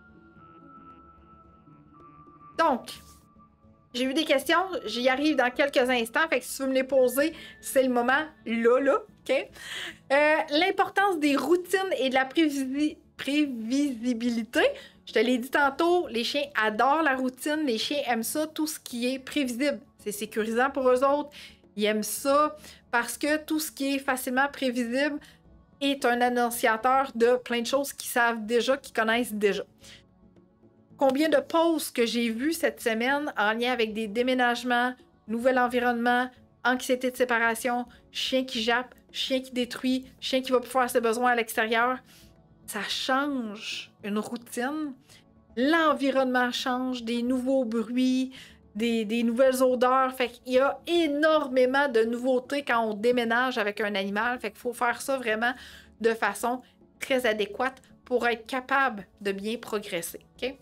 Donc, j'ai eu des questions, j'y arrive dans quelques instants, fait que si tu veux me les poser, c'est le moment là, là. Okay? Euh, l'importance des routines et de la prévisi- prévisibilité. Je te l'ai dit tantôt, les chiens adorent la routine, les chiens aiment ça, tout ce qui est prévisible. C'est sécurisant pour eux autres. Ils aiment ça parce que tout ce qui est facilement prévisible est un annonciateur de plein de choses qu'ils savent déjà, qu'ils connaissent déjà. Combien de pauses que j'ai vues cette semaine en lien avec des déménagements, nouvel environnement, anxiété de séparation, chien qui jappe, chien qui détruit, chien qui va plus faire ses besoins à l'extérieur. Ça change une routine. L'environnement change, des nouveaux bruits, Des, des nouvelles odeurs. Fait qu'il y a énormément de nouveautés quand on déménage avec un animal. Fait qu'il faut faire ça vraiment de façon très adéquate pour être capable de bien progresser. Okay?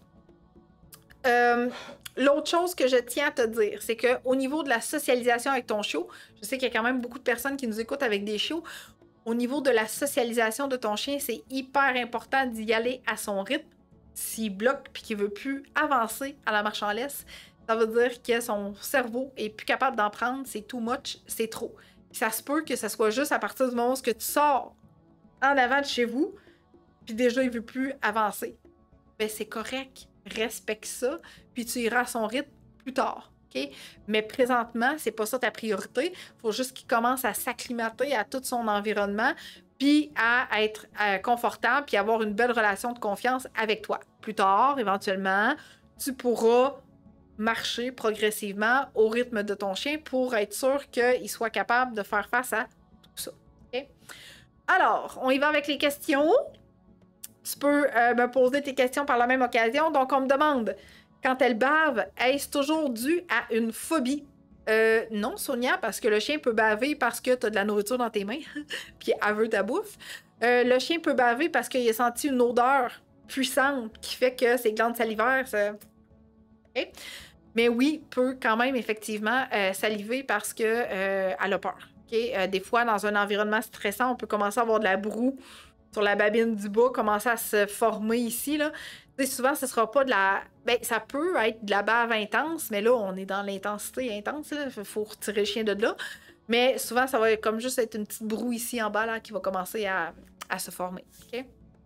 Euh, l'autre chose que je tiens à te dire, c'est qu'au niveau de la socialisation avec ton chiot, je sais qu'il y a quand même beaucoup de personnes qui nous écoutent avec des chiots. Au niveau de la socialisation de ton chien, c'est hyper important d'y aller à son rythme. S'il bloque et qu'il ne veut plus avancer à la marche en laisse, ça veut dire que son cerveau est plus capable d'en prendre, c'est too much, c'est trop. Ça se peut que ça soit juste à partir du moment où tu sors en avant de chez vous, puis déjà il veut plus avancer. Ben c'est correct, respecte ça, puis tu iras à son rythme plus tard. Okay? Mais présentement, c'est pas ça ta priorité. Il faut juste qu'il commence à s'acclimater à tout son environnement, puis à être euh, confortable, puis avoir une belle relation de confiance avec toi. Plus tard, éventuellement, tu pourras marcher progressivement au rythme de ton chien pour être sûr qu'il soit capable de faire face à tout ça. Okay? Alors, on y va avec les questions. Tu peux euh, me poser tes questions par la même occasion. Donc, on me demande, quand elle bave, est-ce toujours dû à une phobie? Euh, non, Sonia, parce que le chien peut baver parce que tu as de la nourriture dans tes mains, puis elle veut ta bouffe. Euh, le chien peut baver parce qu'il a senti une odeur puissante qui fait que ses glandes salivaires... Ça... Okay? Mais oui, peut quand même effectivement euh, saliver parce qu'elle euh, a peur. Okay? Euh, des fois, dans un environnement stressant, on peut commencer à avoir de la broue sur la babine du bas, commencer à se former ici. Là. Souvent, ce ne sera pas de la... Ben, ça peut être de la bave intense, mais là, on est dans l'intensité intense. Il faut retirer le chien de là. Mais souvent, ça va comme juste être une petite broue ici en bas là, qui va commencer à, à se former. Okay?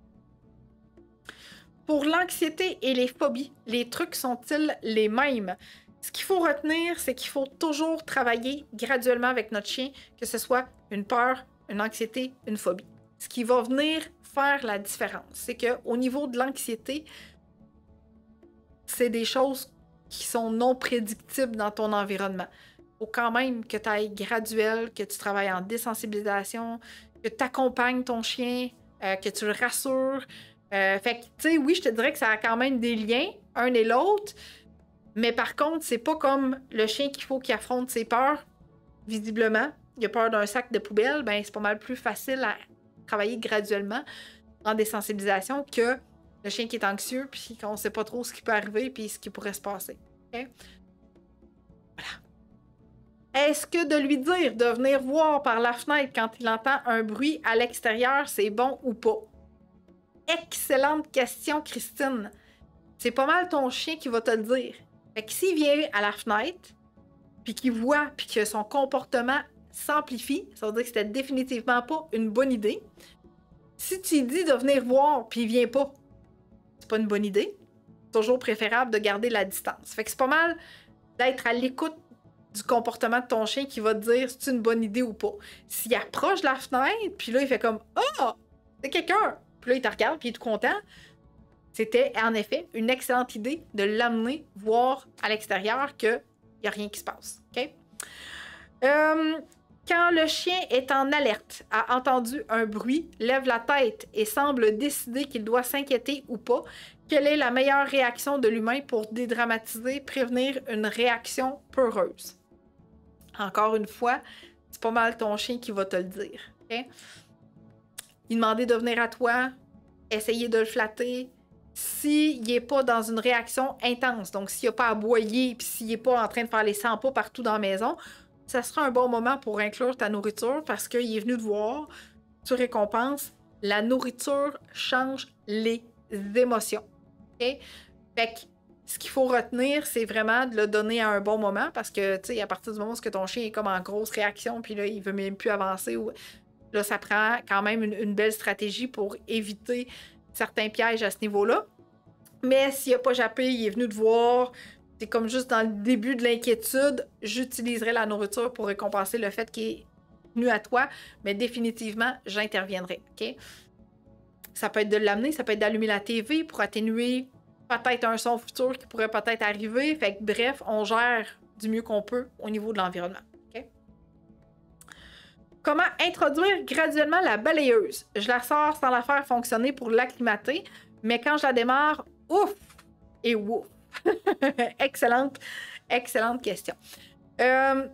Pour l'anxiété et les phobies, les trucs sont-ils les mêmes? Ce qu'il faut retenir, c'est qu'il faut toujours travailler graduellement avec notre chien, que ce soit une peur, une anxiété, une phobie. Ce qui va venir faire la différence, c'est qu'au niveau de l'anxiété, c'est des choses qui sont non prédictibles dans ton environnement. Il faut quand même que tu ailles graduel, que tu travailles en désensibilisation, que tu accompagnes ton chien, euh, que tu le rassures. Euh, fait que, tu sais, oui, je te dirais que ça a quand même des liens, un et l'autre, mais par contre, c'est pas comme le chien qu'il faut qu'il affronte ses peurs, visiblement. Il a peur d'un sac de poubelle, ben c'est pas mal plus facile à travailler graduellement en désensibilisation que le chien qui est anxieux puis qu'on sait pas trop ce qui peut arriver puis ce qui pourrait se passer. Okay? Voilà. Est-ce que de lui dire de venir voir par la fenêtre quand il entend un bruit à l'extérieur, c'est bon ou pas? Excellente question, Christine. C'est pas mal ton chien qui va te le dire. Fait que s'il vient à la fenêtre, puis qu'il voit, puis que son comportement s'amplifie, ça veut dire que c'était définitivement pas une bonne idée. Si tu lui dis de venir voir, puis il vient pas, c'est pas une bonne idée. C'est toujours préférable de garder la distance. Fait que c'est pas mal d'être à l'écoute du comportement de ton chien qui va te dire si c'est une bonne idée ou pas. S'il approche de la fenêtre, puis là, il fait comme « Ah! Oh, c'est quelqu'un! » Puis là, il te regarde, puis il est tout content. C'était, en effet, une excellente idée de l'amener voir à l'extérieur qu'il n'y a rien qui se passe. Okay? Euh, quand le chien est en alerte, a entendu un bruit, lève la tête et semble décider qu'il doit s'inquiéter ou pas, quelle est la meilleure réaction de l'humain pour dédramatiser, prévenir une réaction peureuse? Encore une fois, c'est pas mal ton chien qui va te le dire. Okay? Il demandait de venir à toi, essayer de le flatter, s'il n'est pas dans une réaction intense, donc s'il n'a pas aboyé, puis s'il n'est pas en train de faire les cent pas partout dans la maison, ça sera un bon moment pour inclure ta nourriture parce qu'il est venu te voir, tu récompenses. La nourriture change les émotions. Okay? Fait que ce qu'il faut retenir, c'est vraiment de le donner à un bon moment parce que, tu sais, à partir du moment où que ton chien est comme en grosse réaction, puis là, il veut même plus avancer, ou... là, ça prend quand même une, une belle stratégie pour éviter certains pièges à ce niveau-là. Mais s'il n'a pas jappé, il est venu te voir, c'est comme juste dans le début de l'inquiétude, j'utiliserai la nourriture pour récompenser le fait qu'il est venu à toi, mais définitivement, j'interviendrai. Okay? Ça peut être de l'amener, ça peut être d'allumer la T V pour atténuer peut-être un son futur qui pourrait peut-être arriver. Fait que bref, on gère du mieux qu'on peut au niveau de l'environnement. Okay? Comment introduire graduellement la balayeuse? Je la sors sans la faire fonctionner pour l'acclimater, mais quand je la démarre, ouf et ouf. excellente, excellente question. Euh,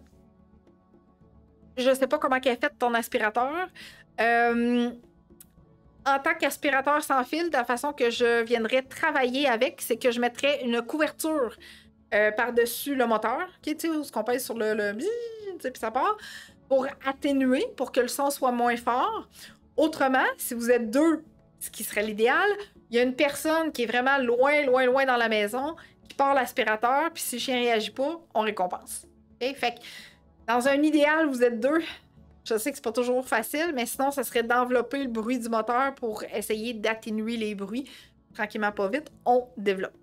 je ne sais pas comment elle est faite ton aspirateur. Euh, en tant qu'aspirateur sans fil, de la façon que je viendrais travailler avec, c'est que je mettrais une couverture euh, par-dessus le moteur, okay, tu sais, où on pèse sur le, le puis ça part, pour atténuer, pour que le son soit moins fort. Autrement, si vous êtes deux, ce qui serait l'idéal, il y a une personne qui est vraiment loin, loin, loin dans la maison, qui part l'aspirateur, puis si le chien ne réagit pas, on récompense. Okay? Fait que dans un idéal, vous êtes deux. Je sais que c'est pas toujours facile, mais sinon, ça serait d'envelopper le bruit du moteur pour essayer d'atténuer les bruits. Tranquillement, pas vite, on développe.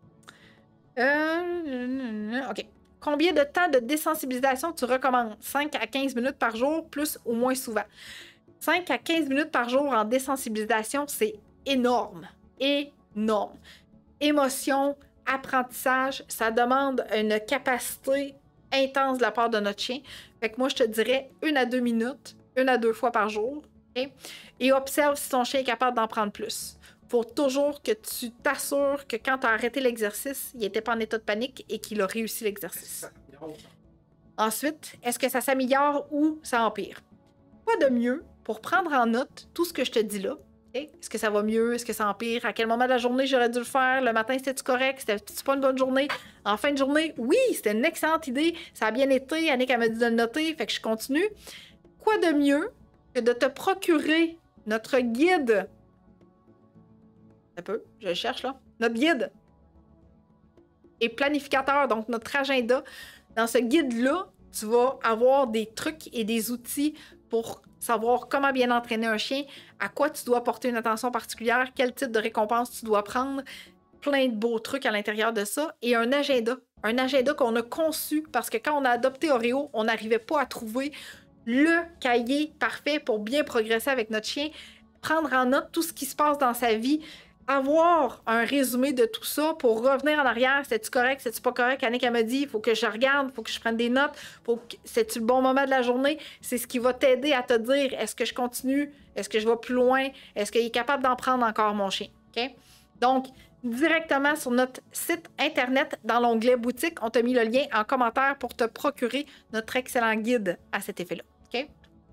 Euh... OK. Combien de temps de désensibilisation tu recommandes? cinq à quinze minutes par jour, plus ou moins souvent? cinq à quinze minutes par jour en désensibilisation, c'est énorme. Énorme. Émotion, apprentissage, ça demande une capacité intense de la part de notre chien. Fait que moi, je te dirais une à deux minutes, une à deux fois par jour. Okay? Et observe si ton chien est capable d'en prendre plus. Il faut toujours que tu t'assures que quand tu as arrêté l'exercice, il n'était pas en état de panique et qu'il a réussi l'exercice. Ensuite, est-ce que ça s'améliore ou ça empire? Quoi de mieux pour prendre en note tout ce que je te dis là? Okay? Est-ce que ça va mieux? Est-ce que ça empire? À quel moment de la journée j'aurais dû le faire? Le matin, c'était-tu correct? C'était-tu pas une bonne journée? En fin de journée, oui, c'était une excellente idée. Ça a bien été. Annick, elle m'a dit de le noter, fait que je continue. quoi de mieux que de te procurer notre guide? Un peu, je le cherche là. Notre guide et planificateur, donc notre agenda. Dans ce guide-là, tu vas avoir des trucs et des outils pour savoir comment bien entraîner un chien, à quoi tu dois porter une attention particulière, quel type de récompense tu dois prendre, plein de beaux trucs à l'intérieur de ça, et un agenda. Un agenda qu'on a conçu parce que quand on a adopté Oreo, on n'arrivait pas à trouver le cahier parfait pour bien progresser avec notre chien, prendre en note tout ce qui se passe dans sa vie, avoir un résumé de tout ça pour revenir en arrière. C'est-tu correct? C'est-tu pas correct? Annick, elle me dit, il faut que je regarde, il faut que je prenne des notes. Faut que... C'est-tu le bon moment de la journée? C'est ce qui va t'aider à te dire, est-ce que je continue? Est-ce que je vais plus loin? Est-ce qu'il est capable d'en prendre encore, mon chien? OK? Donc, directement sur notre site Internet, dans l'onglet boutique, on t'a mis le lien en commentaire pour te procurer notre excellent guide à cet effet-là. OK?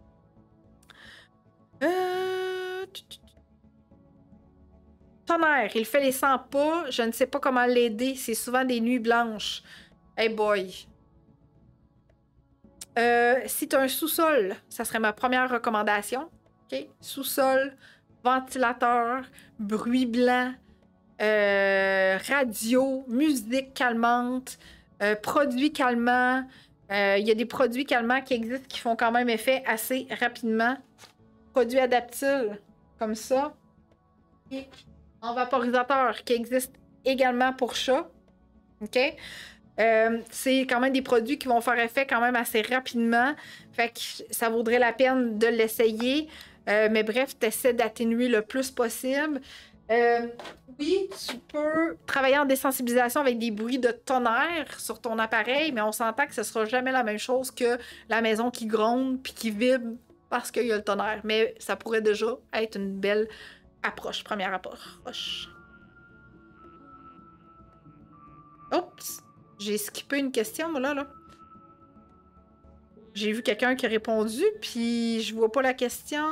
Euh... Tonnerre, il fait les cent pas. Je ne sais pas comment l'aider. C'est souvent des nuits blanches. Hey boy. Euh, si tu as un sous-sol, ça serait ma première recommandation. Okay? Sous-sol, ventilateur, bruit blanc, euh, radio, musique calmante, euh, produits calmants. Euh, il y a des produits calmants qui existent qui font quand même effet assez rapidement. Produits adaptiles, comme ça. Et en vaporisateur qui existe également pour chat. OK? Euh, c'est quand même des produits qui vont faire effet quand même assez rapidement. Fait que ça vaudrait la peine de l'essayer. Euh, mais bref, tu essaies d'atténuer le plus possible. Euh, oui, tu peux travailler en désensibilisation avec des bruits de tonnerre sur ton appareil, mais on s'entend que ce sera jamais la même chose que la maison qui gronde puis qui vibre parce qu'il y a le tonnerre. Mais ça pourrait déjà être une belle approche, première approche. Oups! J'ai skippé une question, moi, là, là. J'ai vu quelqu'un qui a répondu, puis je vois pas la question.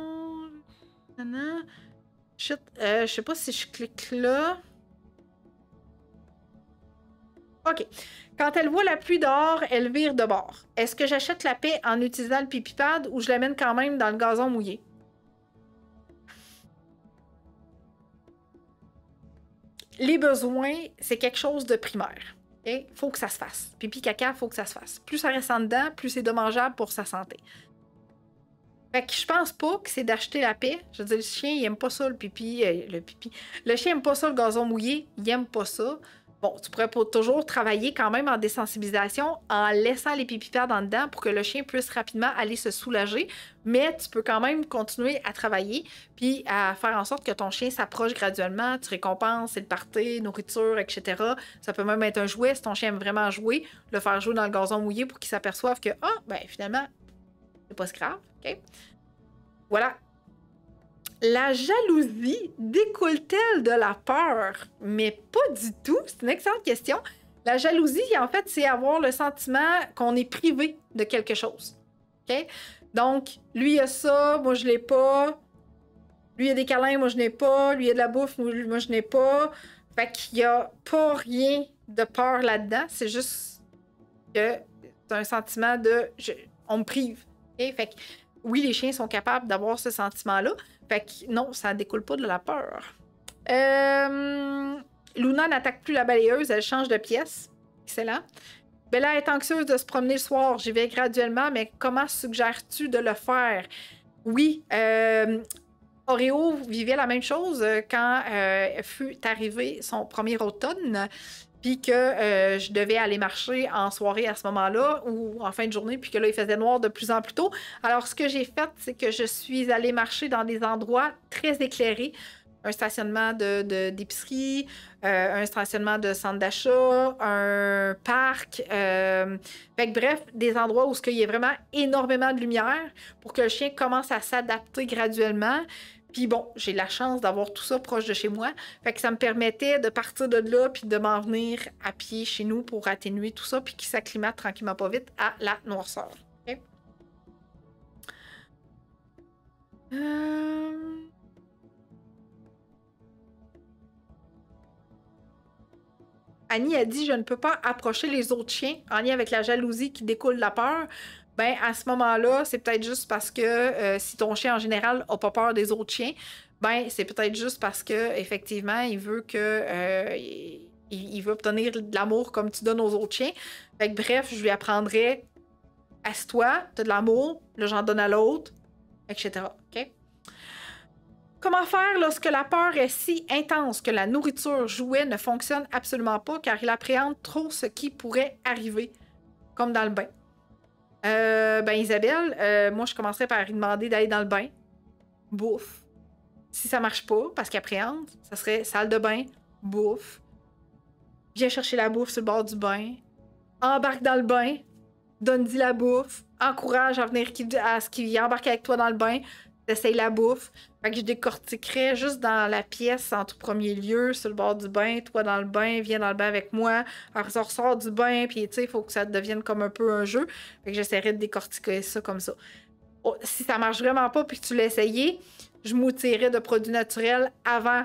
Non. Shit. Euh, je sais pas si je clique là. OK. Quand elle voit la pluie dehors, elle vire de bord. Est-ce que j'achète la paix en utilisant le pipi pad ou je l'amène quand même dans le gazon mouillé? Les besoins, c'est quelque chose de primaire. Il faut que ça se fasse. Pipi, caca, il faut que ça se fasse. Plus ça reste en dedans, plus c'est dommageable pour sa santé. Fait que je pense pas que c'est d'acheter la paix. Je veux dire, le chien, il aime pas ça, le pipi. Euh, le pipi. Le chien aime pas ça, le gazon mouillé. Il aime pas ça. Bon, tu pourrais pas toujours travailler quand même en désensibilisation en laissant les pipi pads en dedans pour que le chien puisse rapidement aller se soulager. Mais tu peux quand même continuer à travailler puis à faire en sorte que ton chien s'approche graduellement. Tu récompenses, c'est le party, nourriture, et cetera. Ça peut même être un jouet si ton chien aime vraiment jouer, le faire jouer dans le gazon mouillé pour qu'il s'aperçoive que, ah, ben finalement, c'est pas si grave. OK? Voilà. La jalousie découle-t-elle de la peur? Mais pas du tout. C'est une excellente question. La jalousie, en fait, c'est avoir le sentiment qu'on est privé de quelque chose. OK? Donc, lui, il a ça, moi, je l'ai pas. Lui, il a des câlins, moi, je n'ai pas. Lui, il a de la bouffe, moi, je n'ai pas. Fait qu'il n'y a pas rien de peur là-dedans. C'est juste que c'est un sentiment de... Je, on me prive. Okay? Fait que oui, les chiens sont capables d'avoir ce sentiment-là. Fait que non, ça ne découle pas de la peur. Euh, Luna n'attaque plus la balayeuse, elle change de pièce. Excellent. Bella est anxieuse de se promener le soir. J'y vais graduellement, mais comment suggères-tu de le faire? Oui, euh, Oreo vivait la même chose quand euh, fut arrivé son premier automne, puis que euh, je devais aller marcher en soirée à ce moment-là ou en fin de journée, puis que là, il faisait noir de plus en plus tôt. Alors, ce que j'ai fait, c'est que je suis allée marcher dans des endroits très éclairés. Un stationnement de, de, d'épicerie, euh, un stationnement de centre d'achat, un parc. Euh... Fait que, bref, des endroits où il y a vraiment énormément de lumière pour que le chien commence à s'adapter graduellement. Puis bon, j'ai la chance d'avoir tout ça proche de chez moi. Fait que ça me permettait de partir de là puis de m'en venir à pied chez nous pour atténuer tout ça puis qu'il s'acclimate tranquillement pas vite à la noirceur. Okay? Euh... Annie a dit « Je ne peux pas approcher les autres chiens en lien avec la jalousie qui découle de la peur. » ben à ce moment-là, c'est peut-être juste parce que euh, si ton chien en général n'a pas peur des autres chiens, ben c'est peut-être juste parce que effectivement, il veut que euh, il, il veut obtenir de l'amour comme tu donnes aux autres chiens. Fait que bref, je lui apprendrais assieds-toi, t'as de l'amour, là j'en donne à l'autre, et cetera. OK? Comment faire lorsque la peur est si intense que la nourriture jouet ne fonctionne absolument pas car il appréhende trop ce qui pourrait arriver, comme dans le bain? Euh, ben Isabelle, euh, moi je commencerais par lui demander d'aller dans le bain. Bouffe. Si ça marche pas, parce qu'il appréhende, ça serait salle de bain, bouffe. Viens chercher la bouffe sur le bord du bain. Embarque dans le bain. Donne-lui la bouffe. Encourage à venir à ce qu'il embarque avec toi dans le bain. T'essayes la bouffe. Fait que je décortiquerais juste dans la pièce en tout premier lieu, sur le bord du bain, toi dans le bain, viens dans le bain avec moi. Alors ça ressort du bain, puis tu sais, il faut que ça devienne comme un peu un jeu. Fait que j'essaierais de décortiquer ça comme ça. Oh, si ça marche vraiment pas puis que tu l'as essayé, je m'outirerais de produits naturels avant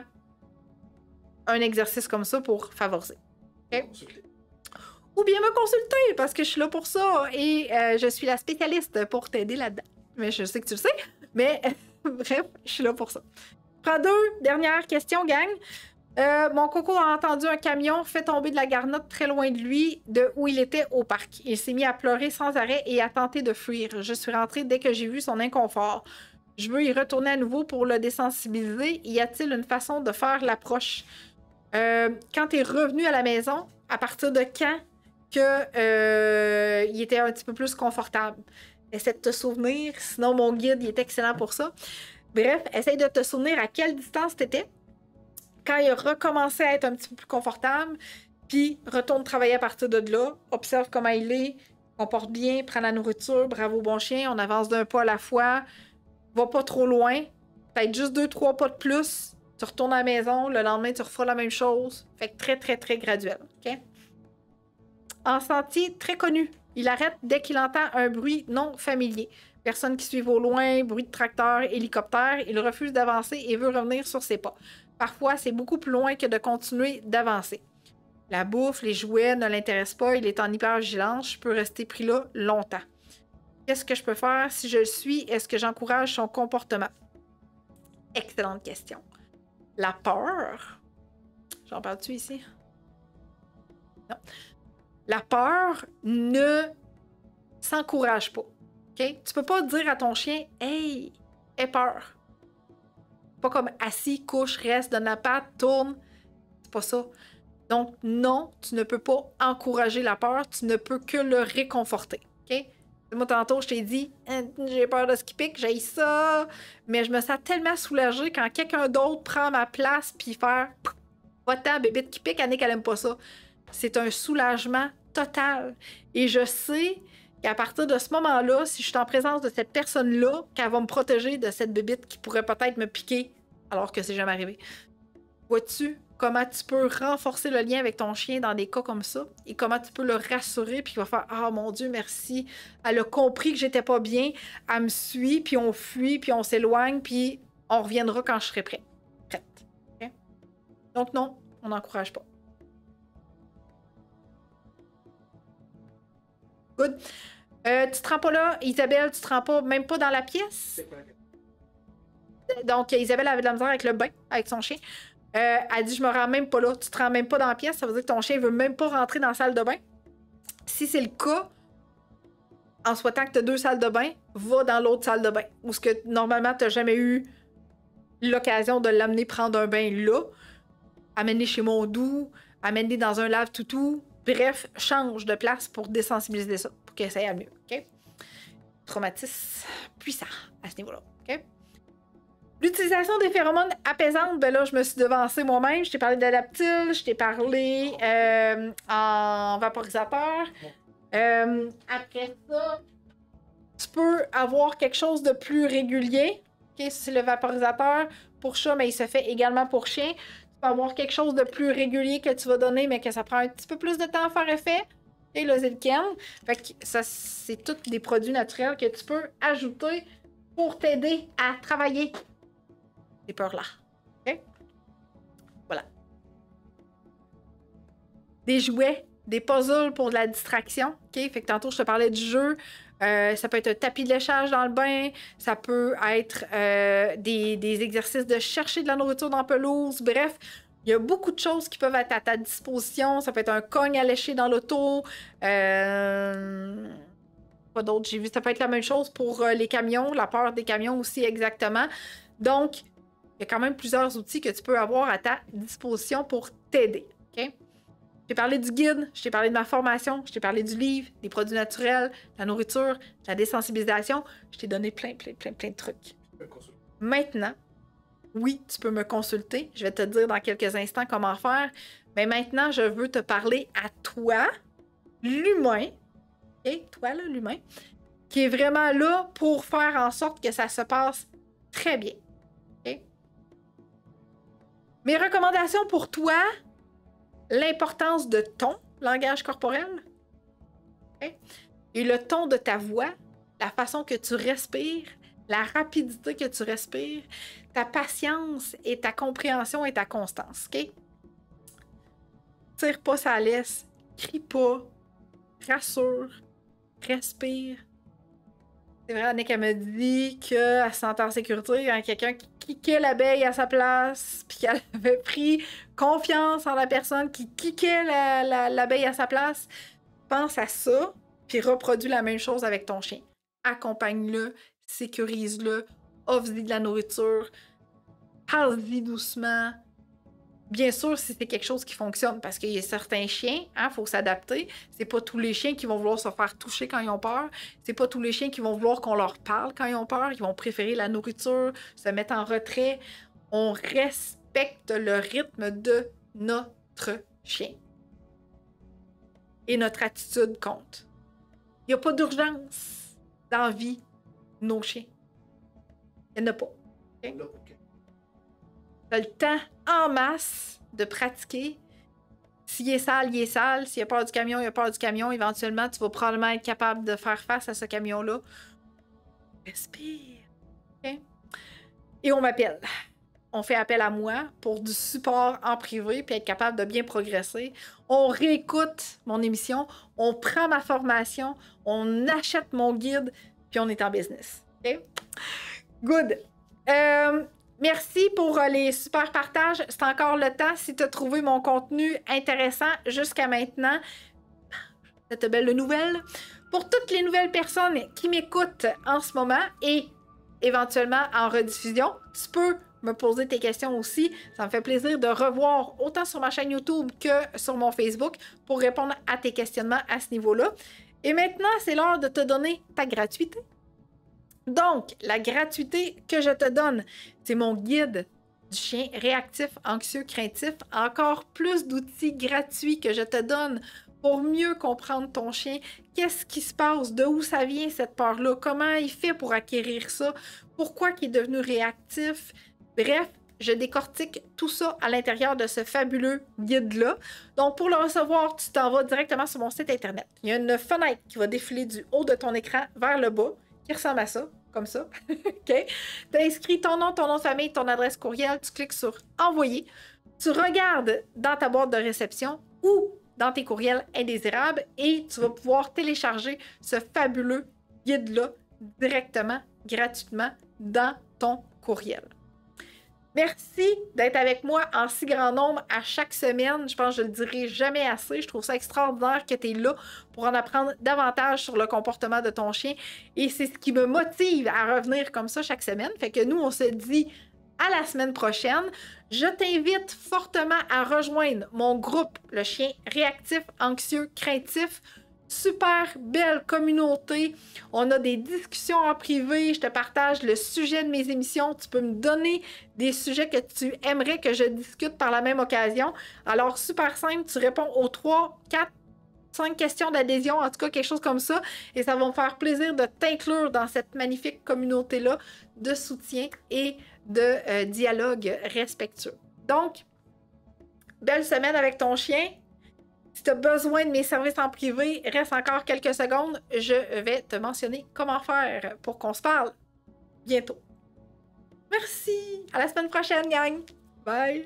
un exercice comme ça pour favoriser. Okay? Ou bien me consulter, parce que je suis là pour ça et euh, je suis la spécialiste pour t'aider là-dedans. Mais je sais que tu le sais, mais bref, je suis là pour ça. Je prends deux dernières questions, gang. Euh, mon coco a entendu un camion fait tomber de la garnotte très loin de lui, de où il était au parc. Il s'est mis à pleurer sans arrêt et a tenté de fuir. Je suis rentrée dès que j'ai vu son inconfort. Je veux y retourner à nouveau pour le désensibiliser. Y a-t-il une façon de faire l'approche? Euh, quand tu es revenu à la maison, à partir de quand que euh, il était un petit peu plus confortable? Essaie de te souvenir, sinon mon guide il est excellent pour ça. Bref, essaye de te souvenir à quelle distance tu étais quand il a recommencé à être un petit peu plus confortable, puis retourne travailler à partir de là, observe comment il est, comporte bien, prends la nourriture, bravo bon chien, on avance d'un pas à la fois, va pas trop loin, peut-être juste deux, trois pas de plus, tu retournes à la maison, le lendemain tu referas la même chose, fait que très très très graduel, ok? En sentier très connu, il arrête dès qu'il entend un bruit non familier. Personne qui suit au loin, bruit de tracteur, hélicoptère, il refuse d'avancer et veut revenir sur ses pas. Parfois, c'est beaucoup plus loin que de continuer d'avancer. La bouffe, les jouets ne l'intéressent pas, il est en hypervigilance, je peux rester pris là longtemps. Qu'est-ce que je peux faire si je le suis? Est-ce que j'encourage son comportement? Excellente question. La peur. J'en parle-tu ici? Non. La peur ne s'encourage pas. Okay? Tu peux pas dire à ton chien, hey, aie peur. Pas comme assis, couche, reste, donne la patte, tourne. C'est pas ça. Donc, non, tu ne peux pas encourager la peur, tu ne peux que le réconforter. OK? Moi, tantôt, je t'ai dit, hein, j'ai peur de ce qui pique, j'ai ça. Mais je me sens tellement soulagée quand quelqu'un d'autre prend ma place puis faire va-t'en, bébite qui pique, Annick, elle aime pas ça. C'est un soulagement total. Et je sais qu'à partir de ce moment-là, si je suis en présence de cette personne-là, qu'elle va me protéger de cette bébite qui pourrait peut-être me piquer alors que c'est jamais arrivé. Vois-tu comment tu peux renforcer le lien avec ton chien dans des cas comme ça et comment tu peux le rassurer puis il va faire « Ah, mon Dieu, merci. Elle a compris que j'étais pas bien. Elle me suit, puis on fuit, puis on s'éloigne, puis on reviendra quand je serai prêt. Prête. Okay? » Donc non, on n'encourage pas. Good. Euh, tu te rends pas là, Isabelle, tu te rends pas, même pas dans la pièce? Donc, Isabelle avait de la misère avec le bain, avec son chien. Euh, elle dit, je me rends même pas là. Tu te rends même pas dans la pièce, ça veut dire que ton chien veut même pas rentrer dans la salle de bain. Si c'est le cas, en souhaitant que tu as deux salles de bain, va dans l'autre salle de bain. Où ce que normalement, tu n'as jamais eu l'occasion de l'amener prendre un bain là. Amène-les chez Mondou, amène-les dans un lave-toutou. Bref, change de place pour désensibiliser ça, pour que ça aille mieux. OK? Traumatisme puissant à ce niveau-là. OK? L'utilisation des phéromones apaisantes, ben là, je me suis devancée moi-même. Je t'ai parlé d'adaptyl, je t'ai parlé euh, en vaporisateur. Euh, après ça, tu peux avoir quelque chose de plus régulier. Okay? C'est le vaporisateur pour chat, mais il se fait également pour chien. Tu peux avoir quelque chose de plus régulier que tu vas donner, mais que ça prend un petit peu plus de temps à faire effet. Et le Zilken. Fait que ça, c'est tous des produits naturels que tu peux ajouter pour t'aider à travailler ces peurs-là. OK? Voilà. Des jouets, des puzzles pour de la distraction. OK? Fait que tantôt, je te parlais du jeu. Euh, ça peut être un tapis de léchage dans le bain. Ça peut être euh, des, des exercices de chercher de la nourriture dans la pelouse. Bref, il y a beaucoup de choses qui peuvent être à ta disposition. Ça peut être un cogne à lécher dans l'auto. Euh... Pas d'autres, j'ai vu. Ça peut être la même chose pour euh, les camions, la peur des camions aussi exactement. Donc, il y a quand même plusieurs outils que tu peux avoir à ta disposition pour t'aider. OK? Je t'ai parlé du guide, je t'ai parlé de ma formation, je t'ai parlé du livre, des produits naturels, de la nourriture, de la désensibilisation. Je t'ai donné plein, plein, plein, plein de trucs. Maintenant, oui, tu peux me consulter. Je vais te dire dans quelques instants comment faire. Mais maintenant, je veux te parler à toi, l'humain, et toi, là, l'humain, qui est vraiment là pour faire en sorte que ça se passe très bien. Okay? Mes recommandations pour toi, l'importance de ton langage corporel, okay? Et le ton de ta voix, la façon que tu respires, la rapidité que tu respires, ta patience et ta compréhension et ta constance, OK? Tire pas sa laisse, crie pas, rassure, respire. C'est vrai, Annick, elle me dit qu'elle se sentait en sécurité quand quelqu'un qui kickait l'abeille à sa place, puis qu'elle avait pris confiance en la personne qui kickait la, la, l'abeille à sa place. Pense à ça, puis reproduis la même chose avec ton chien. Accompagne-le, sécurise-le, offre-lui de la nourriture, parle-lui doucement. Bien sûr, si c'est quelque chose qui fonctionne, parce qu'il y a certains chiens, il hein, faut s'adapter. C'est pas tous les chiens qui vont vouloir se faire toucher quand ils ont peur. C'est pas tous les chiens qui vont vouloir qu'on leur parle quand ils ont peur. Ils vont préférer la nourriture, se mettre en retrait. On respecte le rythme de notre chien. Et notre attitude compte. Il n'y a pas d'urgence dans la vie de nos chiens. Il n'y en a pas. Okay? Tu as le temps en masse de pratiquer. S'il est sale, il est sale. S'il a peur du camion, il a peur du camion. Éventuellement, tu vas probablement être capable de faire face à ce camion-là. Respire. Okay? Et on m'appelle. On fait appel à moi pour du support en privé puis être capable de bien progresser. On réécoute mon émission, on prend ma formation, on achète mon guide, puis on est en business. Okay? Good. Euh, merci pour les super partages. C'est encore le temps. Si tu as trouvé mon contenu intéressant jusqu'à maintenant, cette belle nouvelle. Pour toutes les nouvelles personnes qui m'écoutent en ce moment et éventuellement en rediffusion, tu peux me poser tes questions aussi. Ça me fait plaisir de revoir autant sur ma chaîne YouTube que sur mon Facebook pour répondre à tes questionnements à ce niveau-là. Et maintenant, c'est l'heure de te donner ta gratuité. Donc, la gratuité que je te donne, c'est mon guide du chien réactif, anxieux, craintif. Encore plus d'outils gratuits que je te donne pour mieux comprendre ton chien. Qu'est-ce qui se passe? De où ça vient cette peur-là? Comment il fait pour acquérir ça? Pourquoi il est devenu réactif? Bref, je décortique tout ça à l'intérieur de ce fabuleux guide-là. Donc, pour le recevoir, tu t'en vas directement sur mon site Internet. Il y a une fenêtre qui va défiler du haut de ton écran vers le bas, qui ressemble à ça, comme ça. OK? Tu inscris ton nom, ton nom de famille, ton adresse courriel, tu cliques sur « Envoyer ». Tu regardes dans ta boîte de réception ou dans tes courriels indésirables et tu vas pouvoir télécharger ce fabuleux guide-là directement, gratuitement, dans ton courriel. Merci d'être avec moi en si grand nombre à chaque semaine. Je pense que je ne le dirai jamais assez. Je trouve ça extraordinaire que tu es là pour en apprendre davantage sur le comportement de ton chien. Et c'est ce qui me motive à revenir comme ça chaque semaine. Fait que nous, on se dit à la semaine prochaine. Je t'invite fortement à rejoindre mon groupe, le chien réactif, anxieux, craintif. Super belle communauté. On a des discussions en privé. Je te partage le sujet de mes émissions. Tu peux me donner des sujets que tu aimerais que je discute par la même occasion. Alors, super simple, tu réponds aux trois, quatre, cinq questions d'adhésion, en tout cas quelque chose comme ça. Et ça va me faire plaisir de t'inclure dans cette magnifique communauté-là de soutien et de euh, dialogue respectueux. Donc, belle semaine avec ton chien. Si tu as besoin de mes services en privé, reste encore quelques secondes. Je vais te mentionner comment faire pour qu'on se parle bientôt. Merci! À la semaine prochaine, gang! Bye!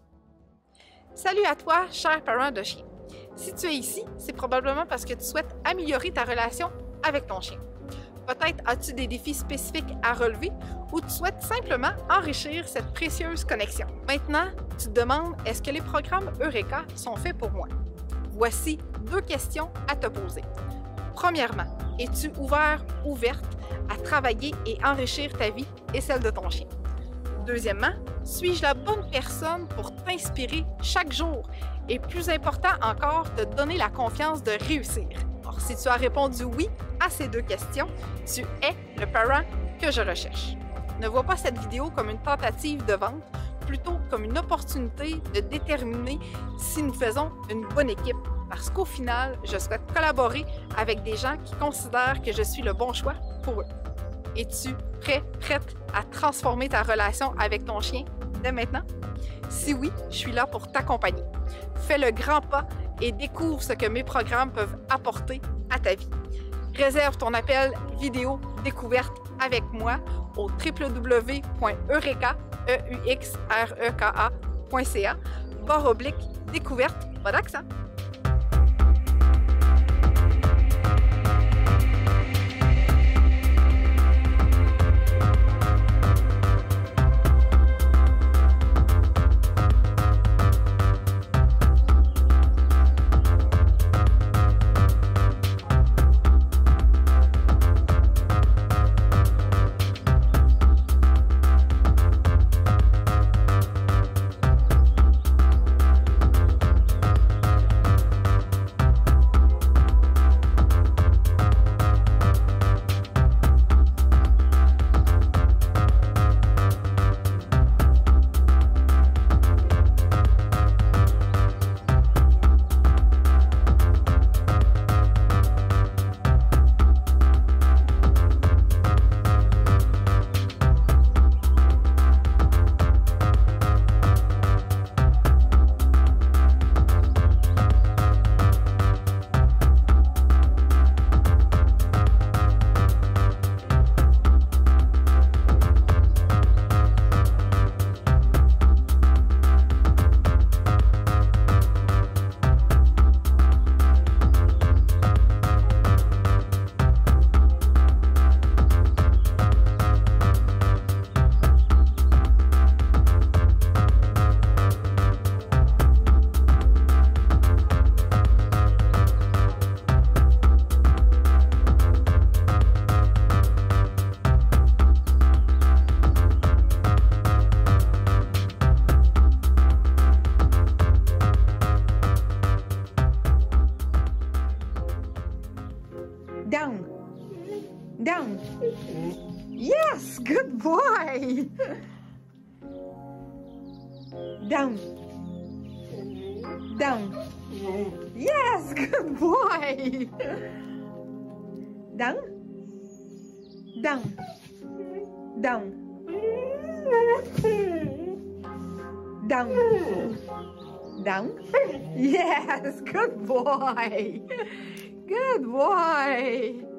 Salut à toi, cher parent de chien. Si tu es ici, c'est probablement parce que tu souhaites améliorer ta relation avec ton chien. Peut-être as-tu des défis spécifiques à relever ou tu souhaites simplement enrichir cette précieuse connexion. Maintenant, tu te demandes, est-ce que les programmes Eureka sont faits pour moi? Voici deux questions à te poser. Premièrement, es-tu ouvert, ouverte à travailler et enrichir ta vie et celle de ton chien? Deuxièmement, suis-je la bonne personne pour t'inspirer chaque jour et plus important encore, te donner la confiance de réussir? Alors, si tu as répondu oui à ces deux questions, tu es le parent que je recherche. Ne vois pas cette vidéo comme une tentative de vente, plutôt comme une opportunité de déterminer si nous faisons une bonne équipe. Parce qu'au final, je souhaite collaborer avec des gens qui considèrent que je suis le bon choix pour eux. Es-tu prêt, prête à transformer ta relation avec ton chien dès maintenant? Si oui, je suis là pour t'accompagner. Fais le grand pas et découvre ce que mes programmes peuvent apporter à ta vie. Réserve ton appel vidéo découverte avec moi au w w w point eureka point c a barre oblique découverte, pas d'accent. Down. Down. Yes, good boy. Down. Down. Yes, good boy. Down. Down. Down. Down. Down. Yes, good boy. Good boy.